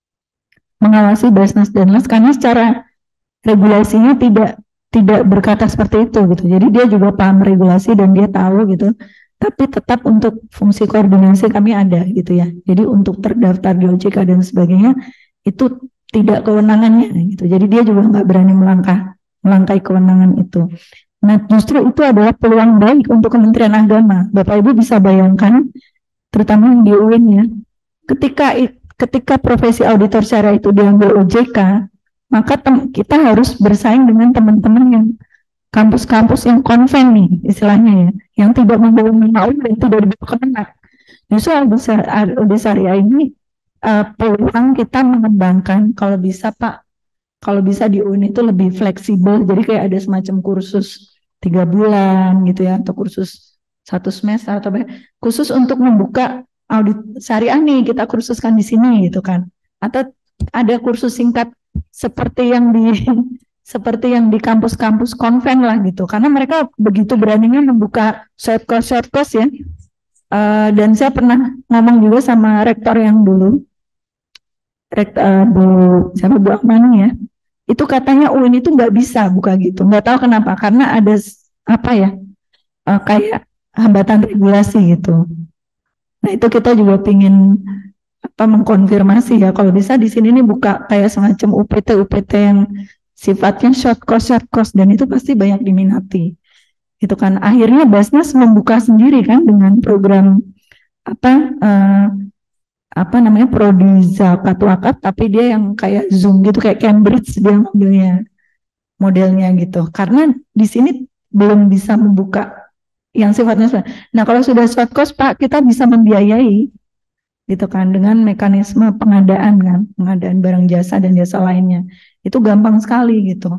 mengawasi Basnas dan Las karena secara regulasinya tidak tidak berkata seperti itu gitu. Jadi dia juga paham regulasi dan dia tahu gitu. Tapi tetap untuk fungsi koordinasi kami ada gitu ya. Jadi untuk terdaftar di O J K dan sebagainya itu tidak kewenangannya gitu. Jadi dia juga nggak berani melangkah melangkahi kewenangan itu. Nah justru itu adalah peluang baik untuk Kementerian Agama. Bapak Ibu bisa bayangkan, terutama yang di U I N ya, ketika ketika profesi auditor syariah itu diambil O J K, maka kita harus bersaing dengan teman-teman yang kampus-kampus yang konven nih istilahnya ya, yang tidak membawa nama U I N dan tidak dibawa Kemenak. Justru auditor syariah ini uh, peluang kita mengembangkan kalau bisa Pak, kalau bisa di U I N itu lebih fleksibel, jadi kayak ada semacam kursus tiga bulan gitu ya, atau kursus satu semester, atau khusus untuk membuka audit syariah nih kita kursuskan di sini gitu kan, atau ada kursus singkat seperti yang di seperti yang di kampus-kampus konven lah gitu, karena mereka begitu beraninya membuka short course short course ya. Uh, dan saya pernah ngomong juga sama rektor yang dulu, rektor uh, Bu siapa Bu Amani ya, itu katanya U I N itu nggak bisa buka gitu, nggak tahu kenapa, karena ada apa ya uh, kayak hambatan regulasi gitu. Nah itu kita juga pingin apa mengkonfirmasi ya, kalau bisa di sini nih buka kayak semacam U P T U P T yang sifatnya short course short course, dan itu pasti banyak diminati gitu kan. Akhirnya Basnas membuka sendiri kan dengan program apa uh, apa namanya prodi zakat wakaf, tapi dia yang kayak Zoom gitu, kayak Cambridge dia modelnya modelnya gitu, karena di sini belum bisa membuka yang sifatnya. Nah kalau sudah short course Pak, kita bisa membiayai gitu kan dengan mekanisme pengadaan kan, pengadaan barang jasa dan jasa lainnya, itu gampang sekali gitu.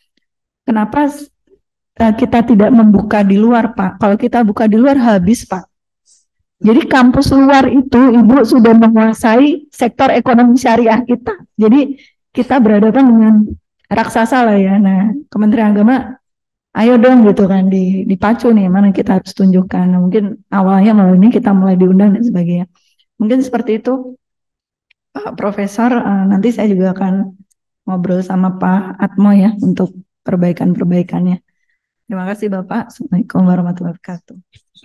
Kenapa uh, kita tidak membuka di luar Pak? Kalau kita buka di luar habis Pak. Jadi kampus luar itu Ibu sudah menguasai sektor ekonomi syariah kita. Jadi kita berhadapan dengan raksasa lah ya. Nah Kementerian Agama ayo dong gitu kan dipacu nih mana kita harus tunjukkan. Nah, mungkin awalnya malah ini kita mulai diundang dan sebagainya. Mungkin seperti itu Pak Profesor. Uh, nanti saya juga akan ngobrol sama Pak Atmo ya untuk perbaikan-perbaikannya. Terima kasih Bapak. Assalamualaikum warahmatullahi wabarakatuh.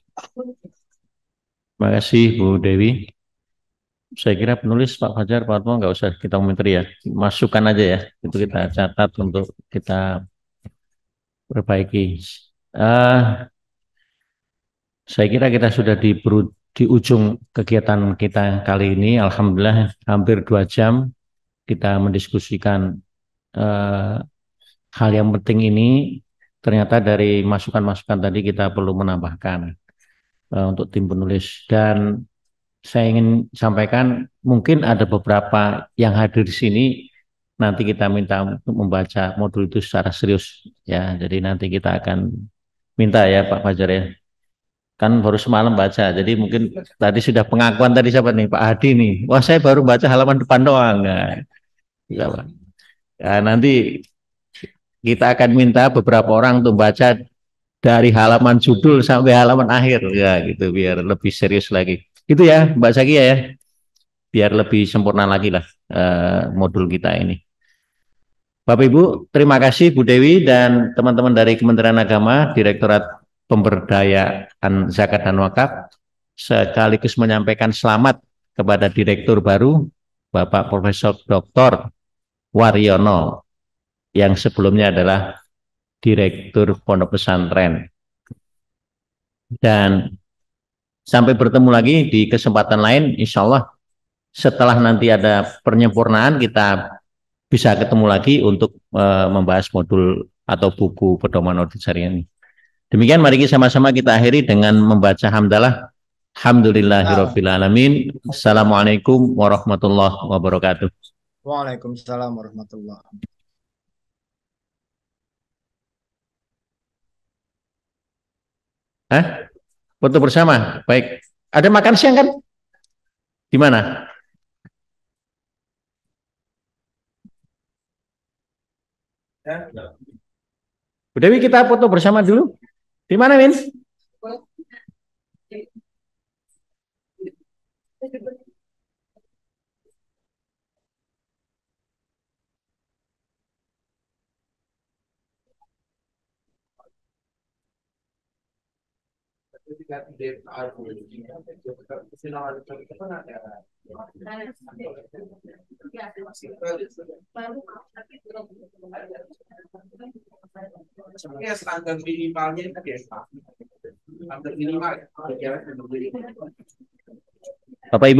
Terima kasih Bu Dewi. Saya kira penulis Pak Fajar, Pak Atmo nggak usah kita komentar ya, masukkan aja ya, itu kita catat untuk kita perbaiki. Uh, saya kira kita sudah di, di ujung kegiatan kita kali ini. Alhamdulillah hampir dua jam kita mendiskusikan uh, hal yang penting ini. Ternyata dari masukan-masukan tadi kita perlu menambahkan uh, untuk tim penulis, dan saya ingin sampaikan mungkin ada beberapa yang hadir di sini nanti kita minta untuk membaca modul itu secara serius ya. Jadi nanti kita akan minta ya Pak Fajar ya, kan baru semalam baca, jadi mungkin tadi sudah pengakuan tadi siapa nih Pak Hadi nih, wah saya baru baca halaman depan doang. Nah, ya, Pak. Ya, nanti kita akan minta beberapa orang untuk baca dari halaman judul sampai halaman akhir ya gitu, biar lebih serius lagi. Itu ya Mbak Zakia ya, biar lebih sempurna lagi lah uh, modul kita ini. Bapak Ibu, terima kasih Bu Dewi dan teman-teman dari Kementerian Agama, Direktorat Pemberdayaan Zakat dan Wakaf, sekaligus menyampaikan selamat kepada Direktur baru, Bapak Profesor Doktor Waryono, yang sebelumnya adalah Direktur Pondok Pesantren. Dan sampai bertemu lagi di kesempatan lain, insya Allah setelah nanti ada penyempurnaan kita bisa ketemu lagi untuk uh, membahas modul atau buku pedoman audit syariah ini. Demikian mari kita sama-sama kita akhiri dengan membaca hamdalah. Alhamdulillahirabbil alamin. Assalamualaikum warahmatullahi wabarakatuh. Waalaikumsalam warahmatullahi wabarakatuh. Hah? Foto bersama. Baik. Ada makan siang kan? Di mana? Bu Dewi, kita foto bersama dulu. Di mana, Min? Ya, standar minimalnya itu biasa. Standar minimal. Bapak Ibu